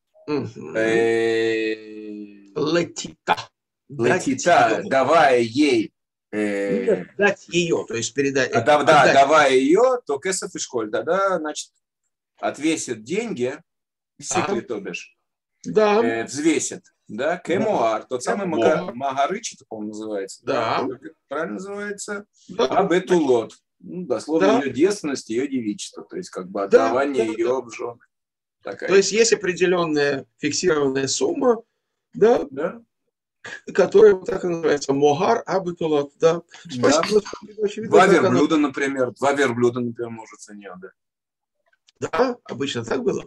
Летита. давая ей... Дать ее, то есть передать. давая ее, то кесов и школь. Тогда, значит, отвесит деньги, сикли, то бишь, взвесит. Да, кемуар, тот самый магарыч, это, по-моему, называется. Да. Правильно называется? Абетулот. Дословно ее девственность, ее девичество. То есть, как бы отдавание ее в жены. То есть, есть определенная фиксированная сумма, да. Которая вот так и называется. Могар абетулот. Да. Спасибо. Два верблюда, например. Может, за нее, да. Да, обычно так было.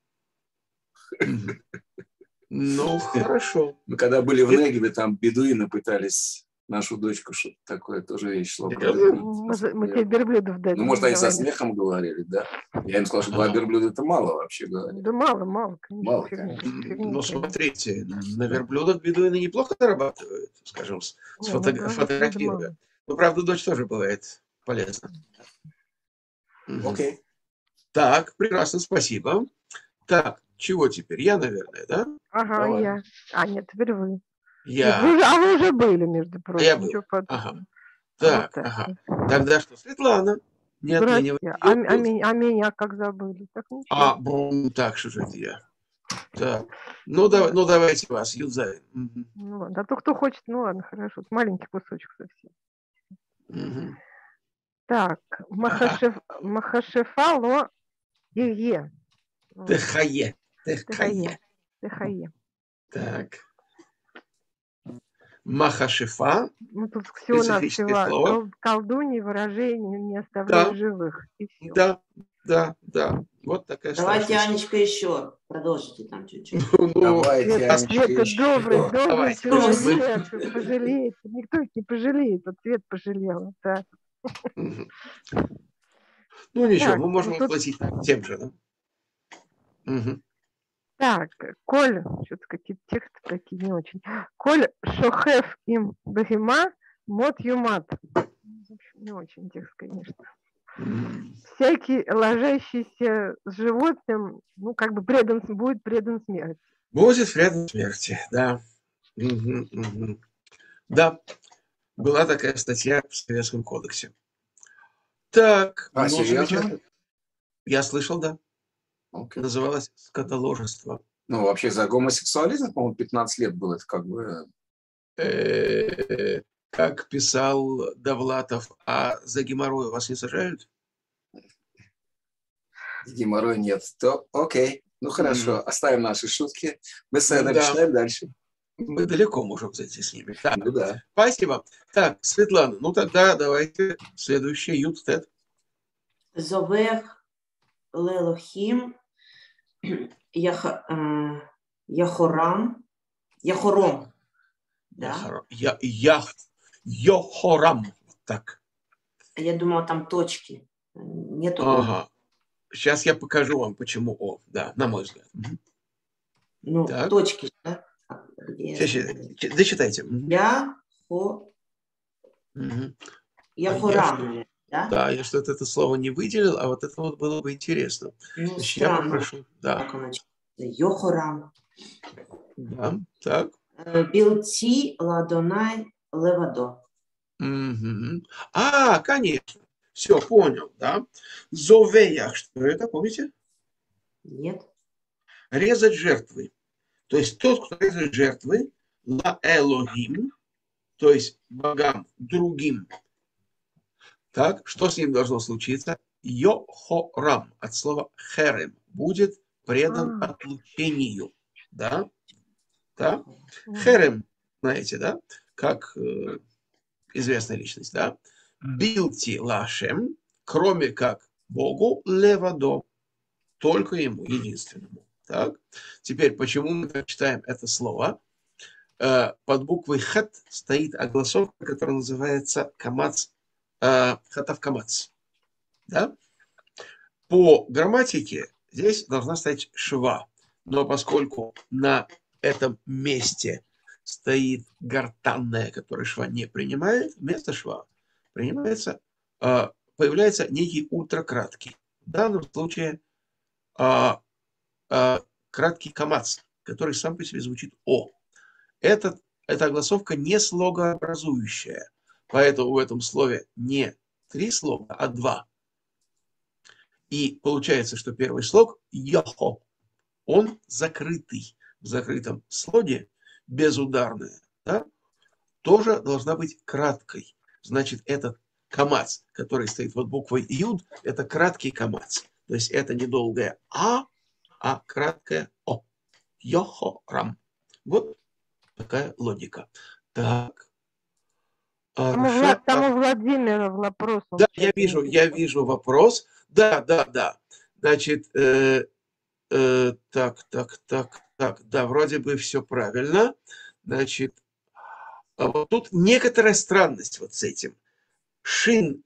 Ну, хорошо. Мы когда были в Негеве, там бедуины пытались нашу дочку, что такое тоже вещь шло. Мы тебе верблюдов дали. Ну, может, они со смехом говорили, да? Я им сказал, что 2 верблюда это мало вообще говоря. Да мало, конечно. Мало, конечно. Ну, смотрите, на верблюдах бедуины неплохо зарабатывают, скажем, фотографируя. Ну, правда, дочь тоже бывает полезна. Окей. Так, прекрасно, спасибо. Так, чего теперь? Я, наверное, да? Ага, давай. Я. А, нет, теперь вы. Я. Вы уже были, между прочим. Я был. Ага. Так, вот ага. Тогда что, Светлана? Не отменивайте. А меня как забыли? Так, так, что же это я? Так. Ну, давайте вас, Юдзай. Ну ладно, а то кто хочет, ну ладно, хорошо. Маленький кусочек совсем. Так, Махашефа ло Ирье. Техае. Так. Махашефа. Ну, тут всего-навсего колдуньи, выражения не оставляют живых. И все. Да. Вот такая Давайте, страшная. Анечка, еще продолжите там чуть-чуть. Давайте, Анечка, еще. Добрый человек, пожалеет. Никто их не пожалеет. Вот Свет пожалела. Да. Ну, ничего, мы можем отплатить тем же, да? Так, Коль, что-то какие-то тексты такие не очень. Коль шохев им бахима мот юмат. Не очень текст, конечно. Всякий, ложащийся с животным, ну, как бы будет предан смерти. Будет предан смерти, да. Да, была такая статья в Советском кодексе. Так, серьезно? Я слышал, да. Называлось скотоложество. Ну, вообще за гомосексуализм, по-моему, 15 лет было. Это как бы... Как писал Довлатов, а за геморрой вас не сажают? Геморрой нет. То окей. Ну, хорошо. Оставим наши шутки. Мы с Эдом читаем дальше. Мы далеко можем зайти с ними. Так, ну да. Спасибо. Так, Светлана, ну тогда давайте следующий Ют-Тет. Зовех лелохим Яхором. Да? Йохорам. Так. Я думала, там точки. Нету. Ага. Сейчас я покажу вам, почему О. Да, на мой взгляд. Ну, так. Точки, да? Дочитайте. Яхорам. Да? Да, я что-то это слово не выделил, а вот это вот было бы интересно. Ну, я попрошу. Да. Йохорам. Да, так. Билти ладонай левадо. А, конечно. Все, понял, да. Зовеях, что это, помните? Нет. Резать жертвы. То есть тот, кто резает жертвы, ла элохим, то есть богам другим. Так, что с ним должно случиться? Йохорам, от слова херем, будет предан отлучению. Да? Да? Херем, знаете, да? Как известная личность, да? Билти лашем, кроме как Богу, левадо, только ему, единственному. Так? Теперь, почему мы так читаем это слово? Под буквой хат стоит огласовка, которая называется камац, хатав камац. Да? По грамматике здесь должна стоять шва, но поскольку на этом месте стоит гортанная, которая шва не принимает, вместо шва появляется некий ультракраткий. в данном случае краткий камац, который сам по себе звучит «о». Эта огласовка не слогообразующая, поэтому в этом слове не 3 слога, а 2. И получается, что первый слог «йохо», он закрытый. В закрытом слоге безударная, да, тоже должна быть краткой. Значит, этот камац, который стоит под буквой «юд», это краткий камац. То есть это не долгое «а», а краткое «о». Йохорам. Вот такая логика. Так. Там у Владимира вопрос. Да, я вижу вопрос. Да. Значит, так. Да, вроде бы все правильно. Значит, вот тут некоторая странность вот с этим. Син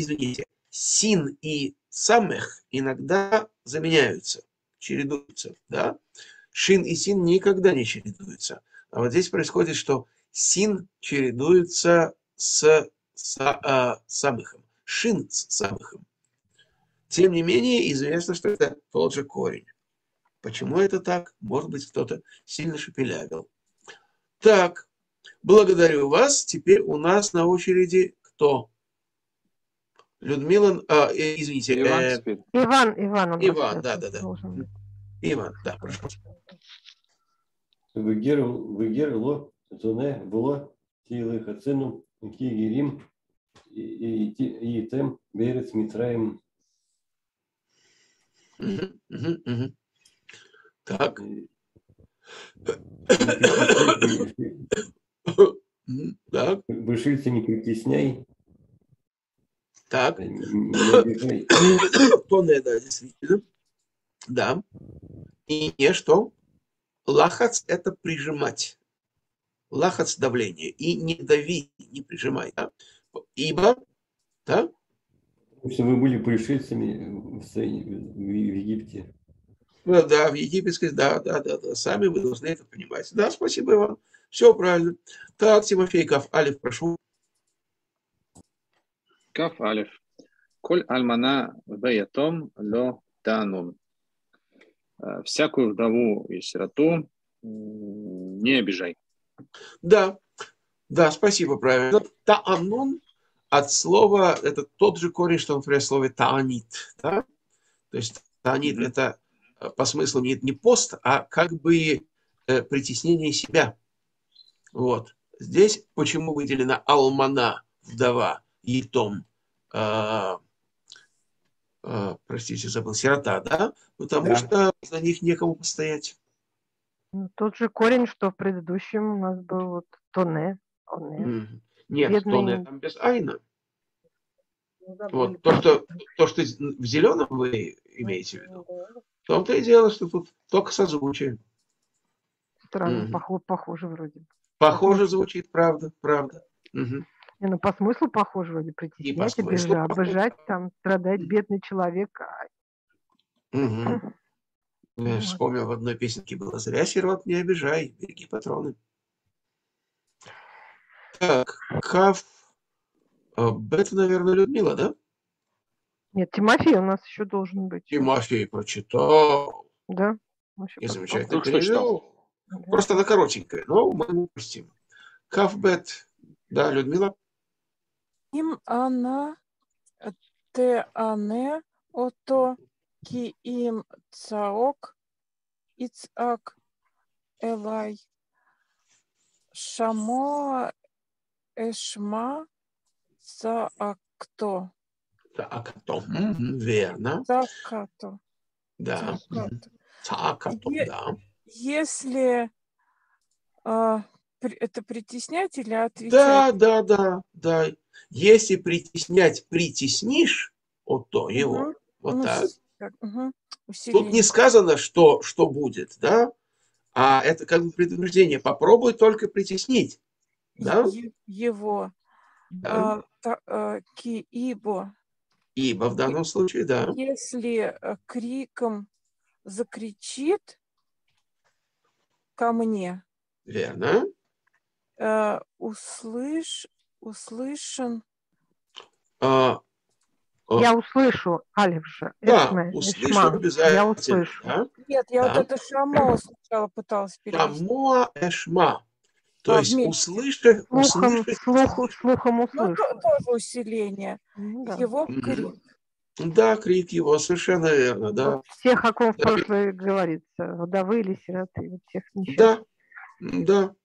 и самех иногда заменяются, чередуются, да? Шин и син никогда не чередуются. А вот здесь происходит, что син чередуется с самыхом. Шин с самыхом. Тем не менее, известно, что это тот же корень. Почему это так? Может быть, кто-то сильно шепелявил. Так, благодарю вас. Теперь у нас на очереди кто? Людмила, извините. Иван, да. Иван, да, прошу. Вегер ло зоне было тилых оцену кигерим и тем берет Митраем. Так. Так. Вышиться не притесняй. Так. Не обижай. Тонная, да, действительно. Да. И не что? Лахац – это прижимать. Лахац – давление. И не дави, не прижимай. Да? Ибо, да? Потому что вы были пришельцами в Египте. Да, в египетской, да. Сами вы должны это понимать. Да, спасибо, Иван. Все правильно. Так, Тимофей Каф Алиф, прошу. Каф Алиф. Коль альмана веятом ло танун. Всякую вдову и сироту не обижай. Да, спасибо, правильно. Таанун от слова, это тот же корень, что, например, в слове таанит. Да? То есть таанит это по смыслу не пост, а как бы притеснение себя. Вот. Здесь почему выделена алмана, вдова, етом, простите, забыл, сирота, да? Потому что за них некому постоять. Тот же корень, что в предыдущем у нас был вот тоне. Нет, бедный... тоне там без айна. Вот, то, что в зеленом вы имеете в виду, в том-то и дело, что тут только созвучие. Странно, похоже вроде. Похоже звучит, правда. Не, по смыслу похоже вроде, притеснять, обижать, там, страдать бедный человек. Я вспомнил, в одной песенке было: зря сирот не обижай, береги патроны. Так, Каф, это, наверное, Людмила, да? Нет, Тимофей у нас еще должен быть. Тимофей прочитал. Да. И замечательно перевел. Да. Просто она коротенькая, но мы не упустим. Кафбет, да, Людмила? Им она те ане ото ки им цаок ицак элай шамо эшма цаакто. Цаакто, верно. Цаакто. Да. Цаакто, да. Если это притеснять или отвечать? Да. Если притеснять, притеснишь, то его. Вот так. Тут не сказано, что будет, да? А это как бы предупреждение. Попробуй только притеснить. Да? Его. Да. Ибо. Ибо в данном случае, да. Если криком закричит ко мне. Верно. Услышан. Я услышу, алиф же. Да, услышу обязательно. Я услышу. Да? Нет, я вот это шамо сначала пыталась перевести. Шамо эшма. То есть вместе. Слухом услышу. Ну, тоже усиление. Да. Его крик. Да, крик его, совершенно верно, да. Вот всех, о ком в прошлое говорится, вдовы или сироты, вот всех несчастных. Да.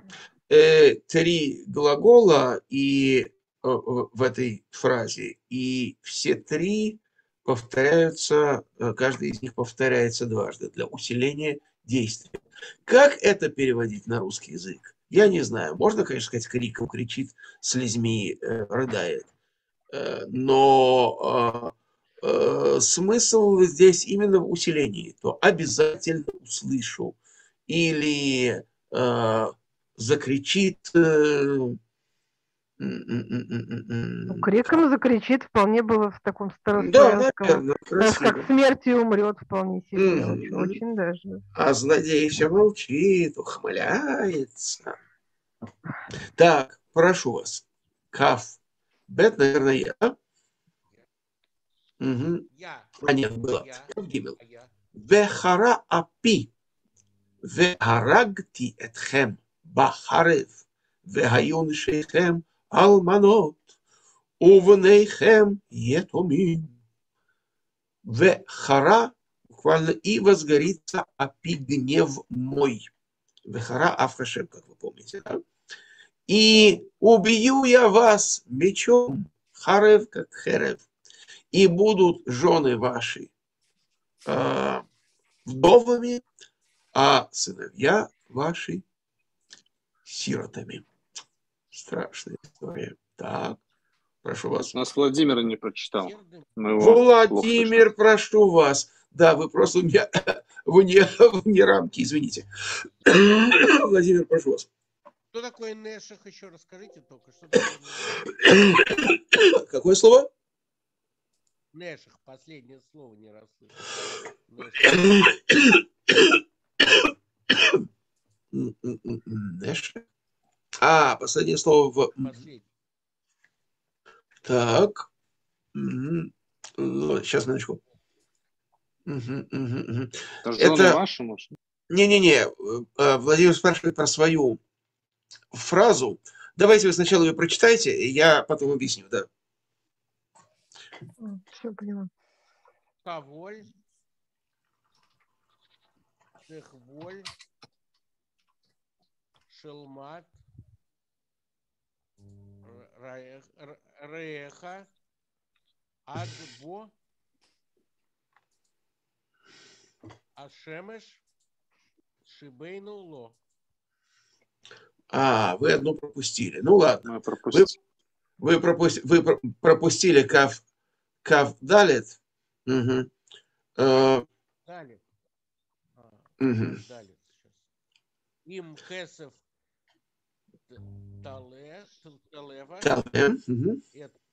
3 глагола и в этой фразе, и все 3 повторяются, каждый из них повторяется дважды для усиления действия. Как это переводить на русский язык? Я не знаю. Можно, конечно, сказать, криком кричит, слезьми рыдает. Но смысл здесь именно в усилении. То обязательно услышу. Или закричит... Криком закричит вполне было в таком старославянском. Да, наверное, как смертью умрет вполне себе. Очень даже. А злодей все молчит, ухмыляется. Так, прошу вас. Каф. Бет, наверное, я. Угу. А нет, было. Вехара апи. Вехарагти этхем бахарев. Вехаюн шейхем алманот. Увнейхем етомим. Вехара, буквально, и возгорится апи гнев мой. Вехара афхашем, как вы помните, да? И убью я вас мечом, харев, как херев, и будут жены ваши вдовами, а сыновья ваши сиротами. Страшная история. Так, прошу вас. У нас Владимир не прочитал. Владимир, прошу вас. Да, вы просто у меня вне рамки, извините. Владимир, прошу вас. Что такое Нешах? Еще расскажите только. Что Какое слово? Нешах. Последнее слово не расслышал. Нешах. Последнее слово в... Последнее. Так. Сейчас, минуточку. Это ваше, может? Не-не-не. Владимир спрашивает про свою фразу. Давайте вы сначала ее прочитайте, и я потом объясню, да. Все поняла. Каволь, Техволь, Шелмат, Реха, Адбо, Ашемеш, Шибейну Ло. Вы одну пропустили. Ну ладно. Вы пропустили кав далит. Угу. Далит. Угу. Далит сейчас. Им Хесев Талева. Угу.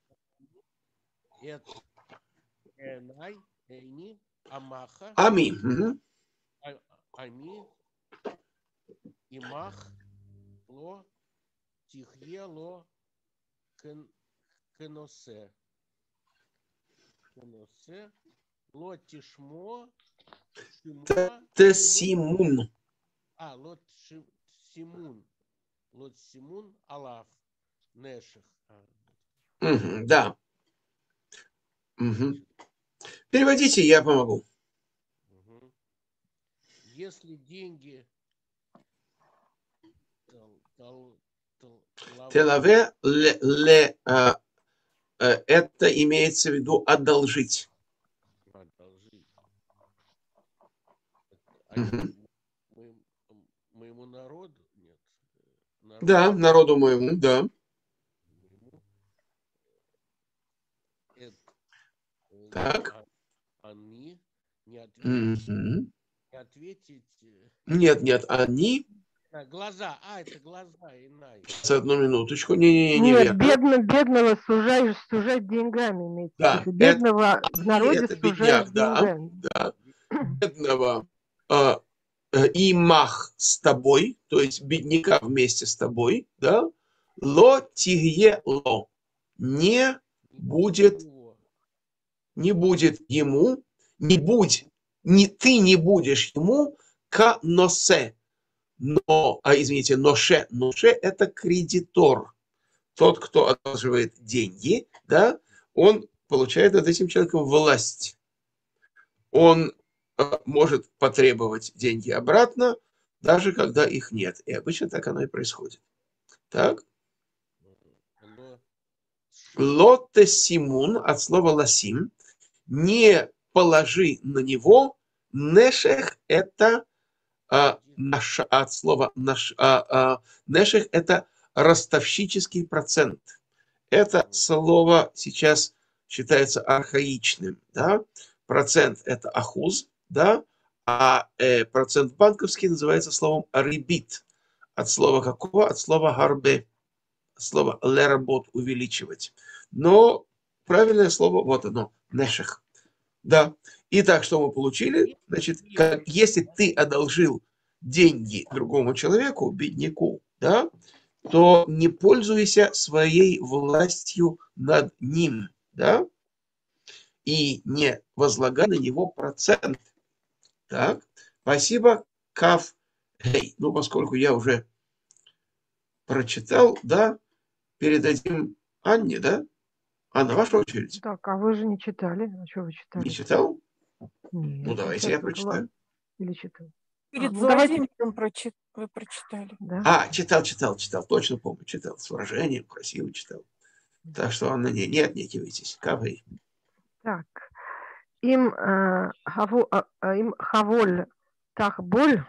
Это Энай, Эйни, Амаха. Ами. Угу. Ами. Имах. Ло. Тихье ло. Кеносе. Ло тишмо. Тесимун. Лот Симун. Лот Симун Алаф. Неших. Угу, да. Угу. Переводите, я помогу. Угу. Если деньги Телаве это имеется в виду одолжить. Моему народу? Нет. Да, народу моему, да. Так. Они не ответить. Нет, они. Глаза. Это глаза. Сейчас, одну минуточку. Не. Бедного сужать деньгами имеется. Да. Бедного в народе это сужают деньгами. Да. Бедного имах с тобой, то есть бедняка вместе с тобой, да. Ло тигье ло. Не будет не будет ему, ты не будешь ему ноше, ноше это кредитор. Тот, кто одалживает деньги, да, он получает над этим человеком власть. Он может потребовать деньги обратно, даже когда их нет. И обычно так оно и происходит. Так? Лотте симун от слова ласим. Не положи на него. Нешех это от слова нешех это ростовщический процент. Это слово сейчас считается архаичным. Да? Процент это ахуз, да? А процент банковский называется словом рибит. От слова какого? От слова гарбе. Слово леработ увеличивать. Но правильное слово вот оно, нешех. Да. Итак, что мы получили? Значит, если ты одолжил деньги другому человеку, бедняку, да, то не пользуйся своей властью над ним, да, и не возлагай на него процент. Так, спасибо, Кав Гей. Ну, поскольку я уже прочитал, да, передадим Анне, да? Анна, ваша очередь. Так, а вы же не читали. А что вы читали? Не читал? Нет. Ну, давайте я прочитаю. Или читал? Перед давайте. Вы прочитали. Да? Читал. Точно помню, читал. С выражением, красиво читал. Так что, Анна, не отнекивайтесь. Кавей. Так. Им хаволь тахболь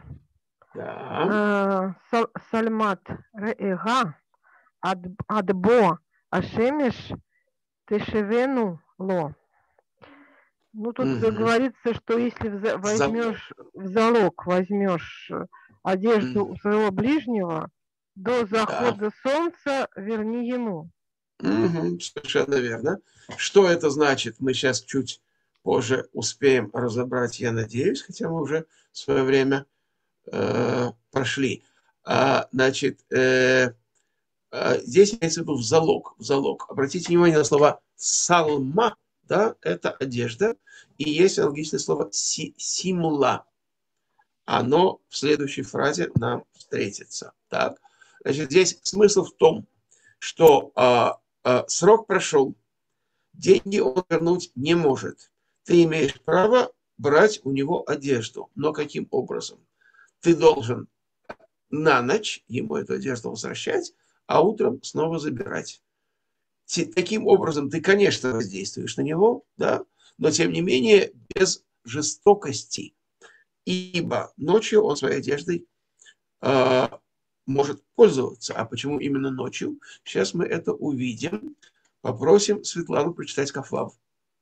сальмат реэга адбо ашемеш тешевену ло. Ну, тут говорится, что если возьмешь в залог, возьмешь одежду у своего ближнего, до захода солнца верни ему. Совершенно верно. Что это значит? Мы сейчас чуть позже успеем разобрать, я надеюсь, хотя мы уже в свое время прошли. Значит, здесь имеется в виду в залог. Обратите внимание на слова салма, да, это одежда, и есть аналогичное слово симула. Оно в следующей фразе нам встретится. Так? Значит, здесь смысл в том, что срок прошел, деньги он вернуть не может. Ты имеешь право брать у него одежду. Но каким образом? Ты должен на ночь ему эту одежду возвращать, а утром снова забирать. Таким образом, ты, конечно, воздействуешь на него, да, но, тем не менее, без жестокости. Ибо ночью он своей одеждой может пользоваться. А почему именно ночью? Сейчас мы это увидим. Попросим Светлану прочитать Кафлав.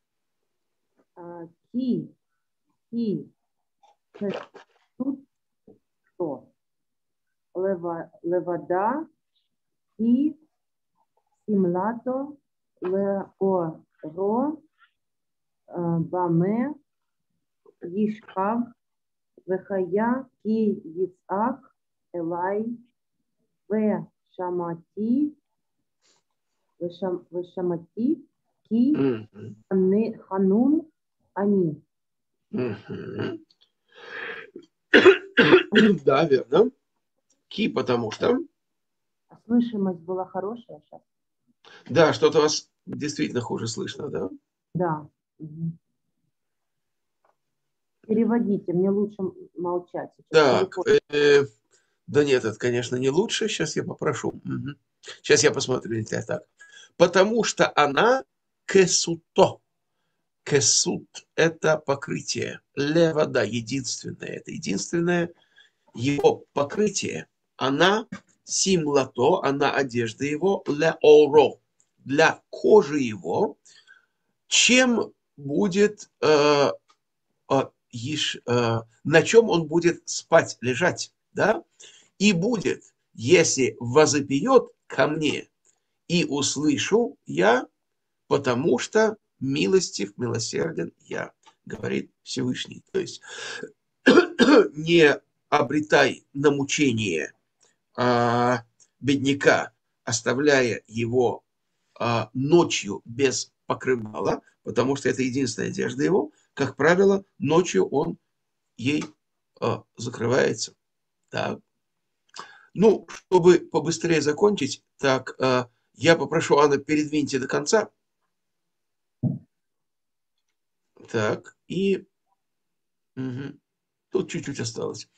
Левада и Симлато леоро баме Йишкав вехая ки Йицак элай вешамати ки ханун ани. Да, верно. Ки, потому что... Слышимость была хорошая сейчас? Да, что-то вас действительно хуже слышно, да? Да. Переводите, мне лучше молчать. Так, да нет, это, конечно, не лучше. Сейчас я попрошу. Сейчас я посмотрю. Так. Потому что она кесуто. Кесут – это покрытие. Левада – единственное. Это единственное его покрытие. Она симлато, она одежда его, леоро, для кожи его, чем будет, на чем он будет спать, лежать, да? И будет, если возопьет ко мне и услышу я, потому что милостив, милосерден я, говорит Всевышний. То есть не обретай на мучение бедняка, оставляя его ночью без покрывала, потому что это единственная одежда его. Как правило, ночью он ей закрывается. Так. Ну, чтобы побыстрее закончить, так, я попрошу, Анна, передвиньте до конца. Так, и тут чуть-чуть осталось.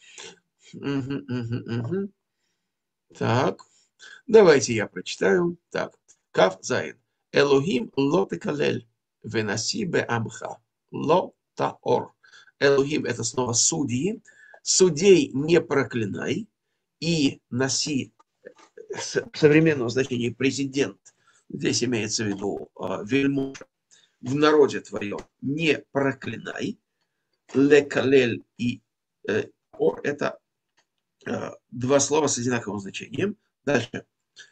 Так, давайте я прочитаю. Так, Кав Зайн. Элохим ло текалель венаси беамха ло таор. Элохим — это снова судьи. Судей не проклинай. И носи, в современном значении президент, здесь имеется в виду вельможа, в народе твоем не проклинай. Лекалель и ор — это два слова с одинаковым значением. Дальше.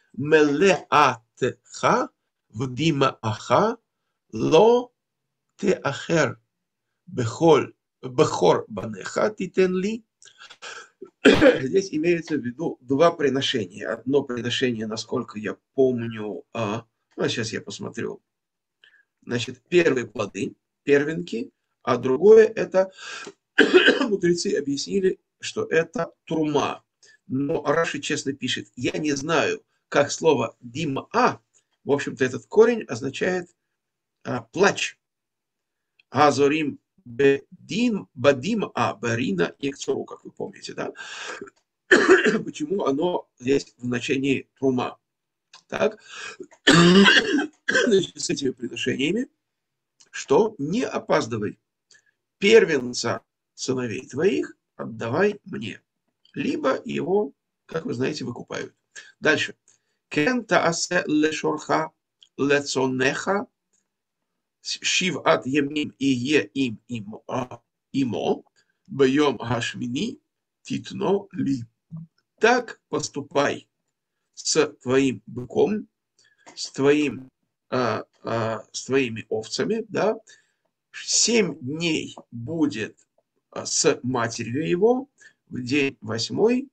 Мелеатха вдимааха ло теахер бехор банеха титен ли. Здесь имеется в виду два приношения. Одно приношение, насколько я помню, сейчас я посмотрю. Значит, первые плоды, первенки, а другое это, мудрецы объяснили, что это трума. Но Раши честно пишет, я не знаю, как слово дима-а, в общем-то, этот корень означает плач. Азорим бадим-а, барина икцору, как вы помните, да? Почему оно здесь в значении трума? Так, значит, с этими приношениями, что не опаздывай. Первенца сыновей твоих отдавай мне. Либо его, как вы знаете, выкупают. Дальше. Кен таасе лешорха лецонеха шиват емим ие им имо бьем хашмини титно ли. Так поступай с твоим быком, с твоими овцами, да, 7 дней будет с матерью его, в день 8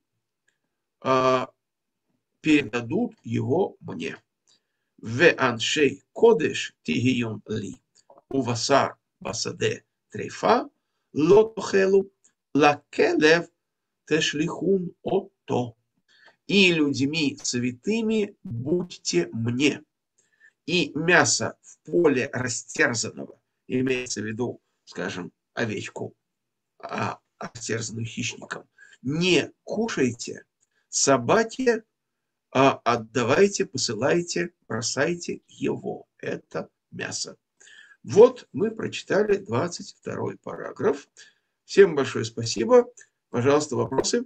передадут его мне. В аншей кодеш тигион ли, увасар басаде трейфа, лотохелу, лакелев тешлихун ото. И людьми святыми будьте мне. И мясо в поле растерзанного, имеется в виду, скажем, овечку, растерзанную хищником, не кушайте, собаке отдавайте, посылайте, бросайте его. Это мясо. Вот мы прочитали 22 параграф. Всем большое спасибо. Пожалуйста, вопросы.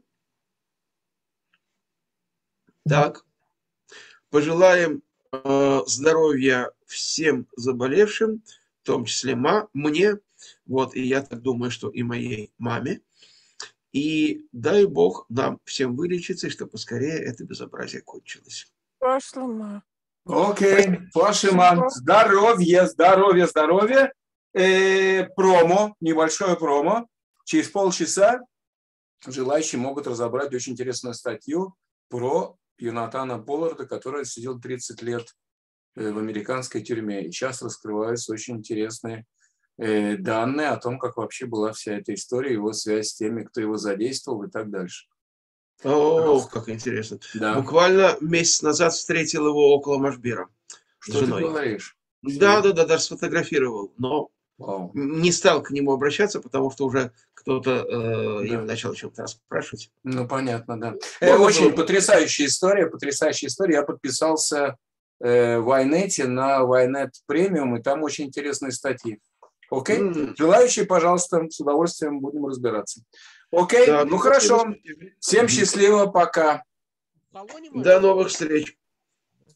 Так, пожелаем здоровья всем заболевшим, в том числе мне, вот, и я так думаю, что и моей маме. И дай Бог нам всем вылечиться, и чтобы поскорее это безобразие кончилось. Пошло. Окей, Пашима, здоровье, здоровье, здоровье. Промо, небольшое промо. Через полчаса желающие могут разобрать очень интересную статью про Йонатана Полларда, который сидел 30 лет в американской тюрьме. И сейчас раскрываются очень интересные данные о том, как вообще была вся эта история, его связь с теми, кто его задействовал и так дальше. Ох, как интересно. Да. Буквально месяц назад встретил его около Машбира. Что ты говоришь? Да, даже сфотографировал, но не стал к нему обращаться, потому что уже кто-то им начал о чем-то спрашивать. Ну, понятно, да. Очень потрясающая история. Я подписался в Ynet на Ynet Premium, и там очень интересные статьи. Окей? Желающие, пожалуйста, с удовольствием будем разбираться. Окей? Да, ну хорошо. Всем счастливо, пока. До новых встреч.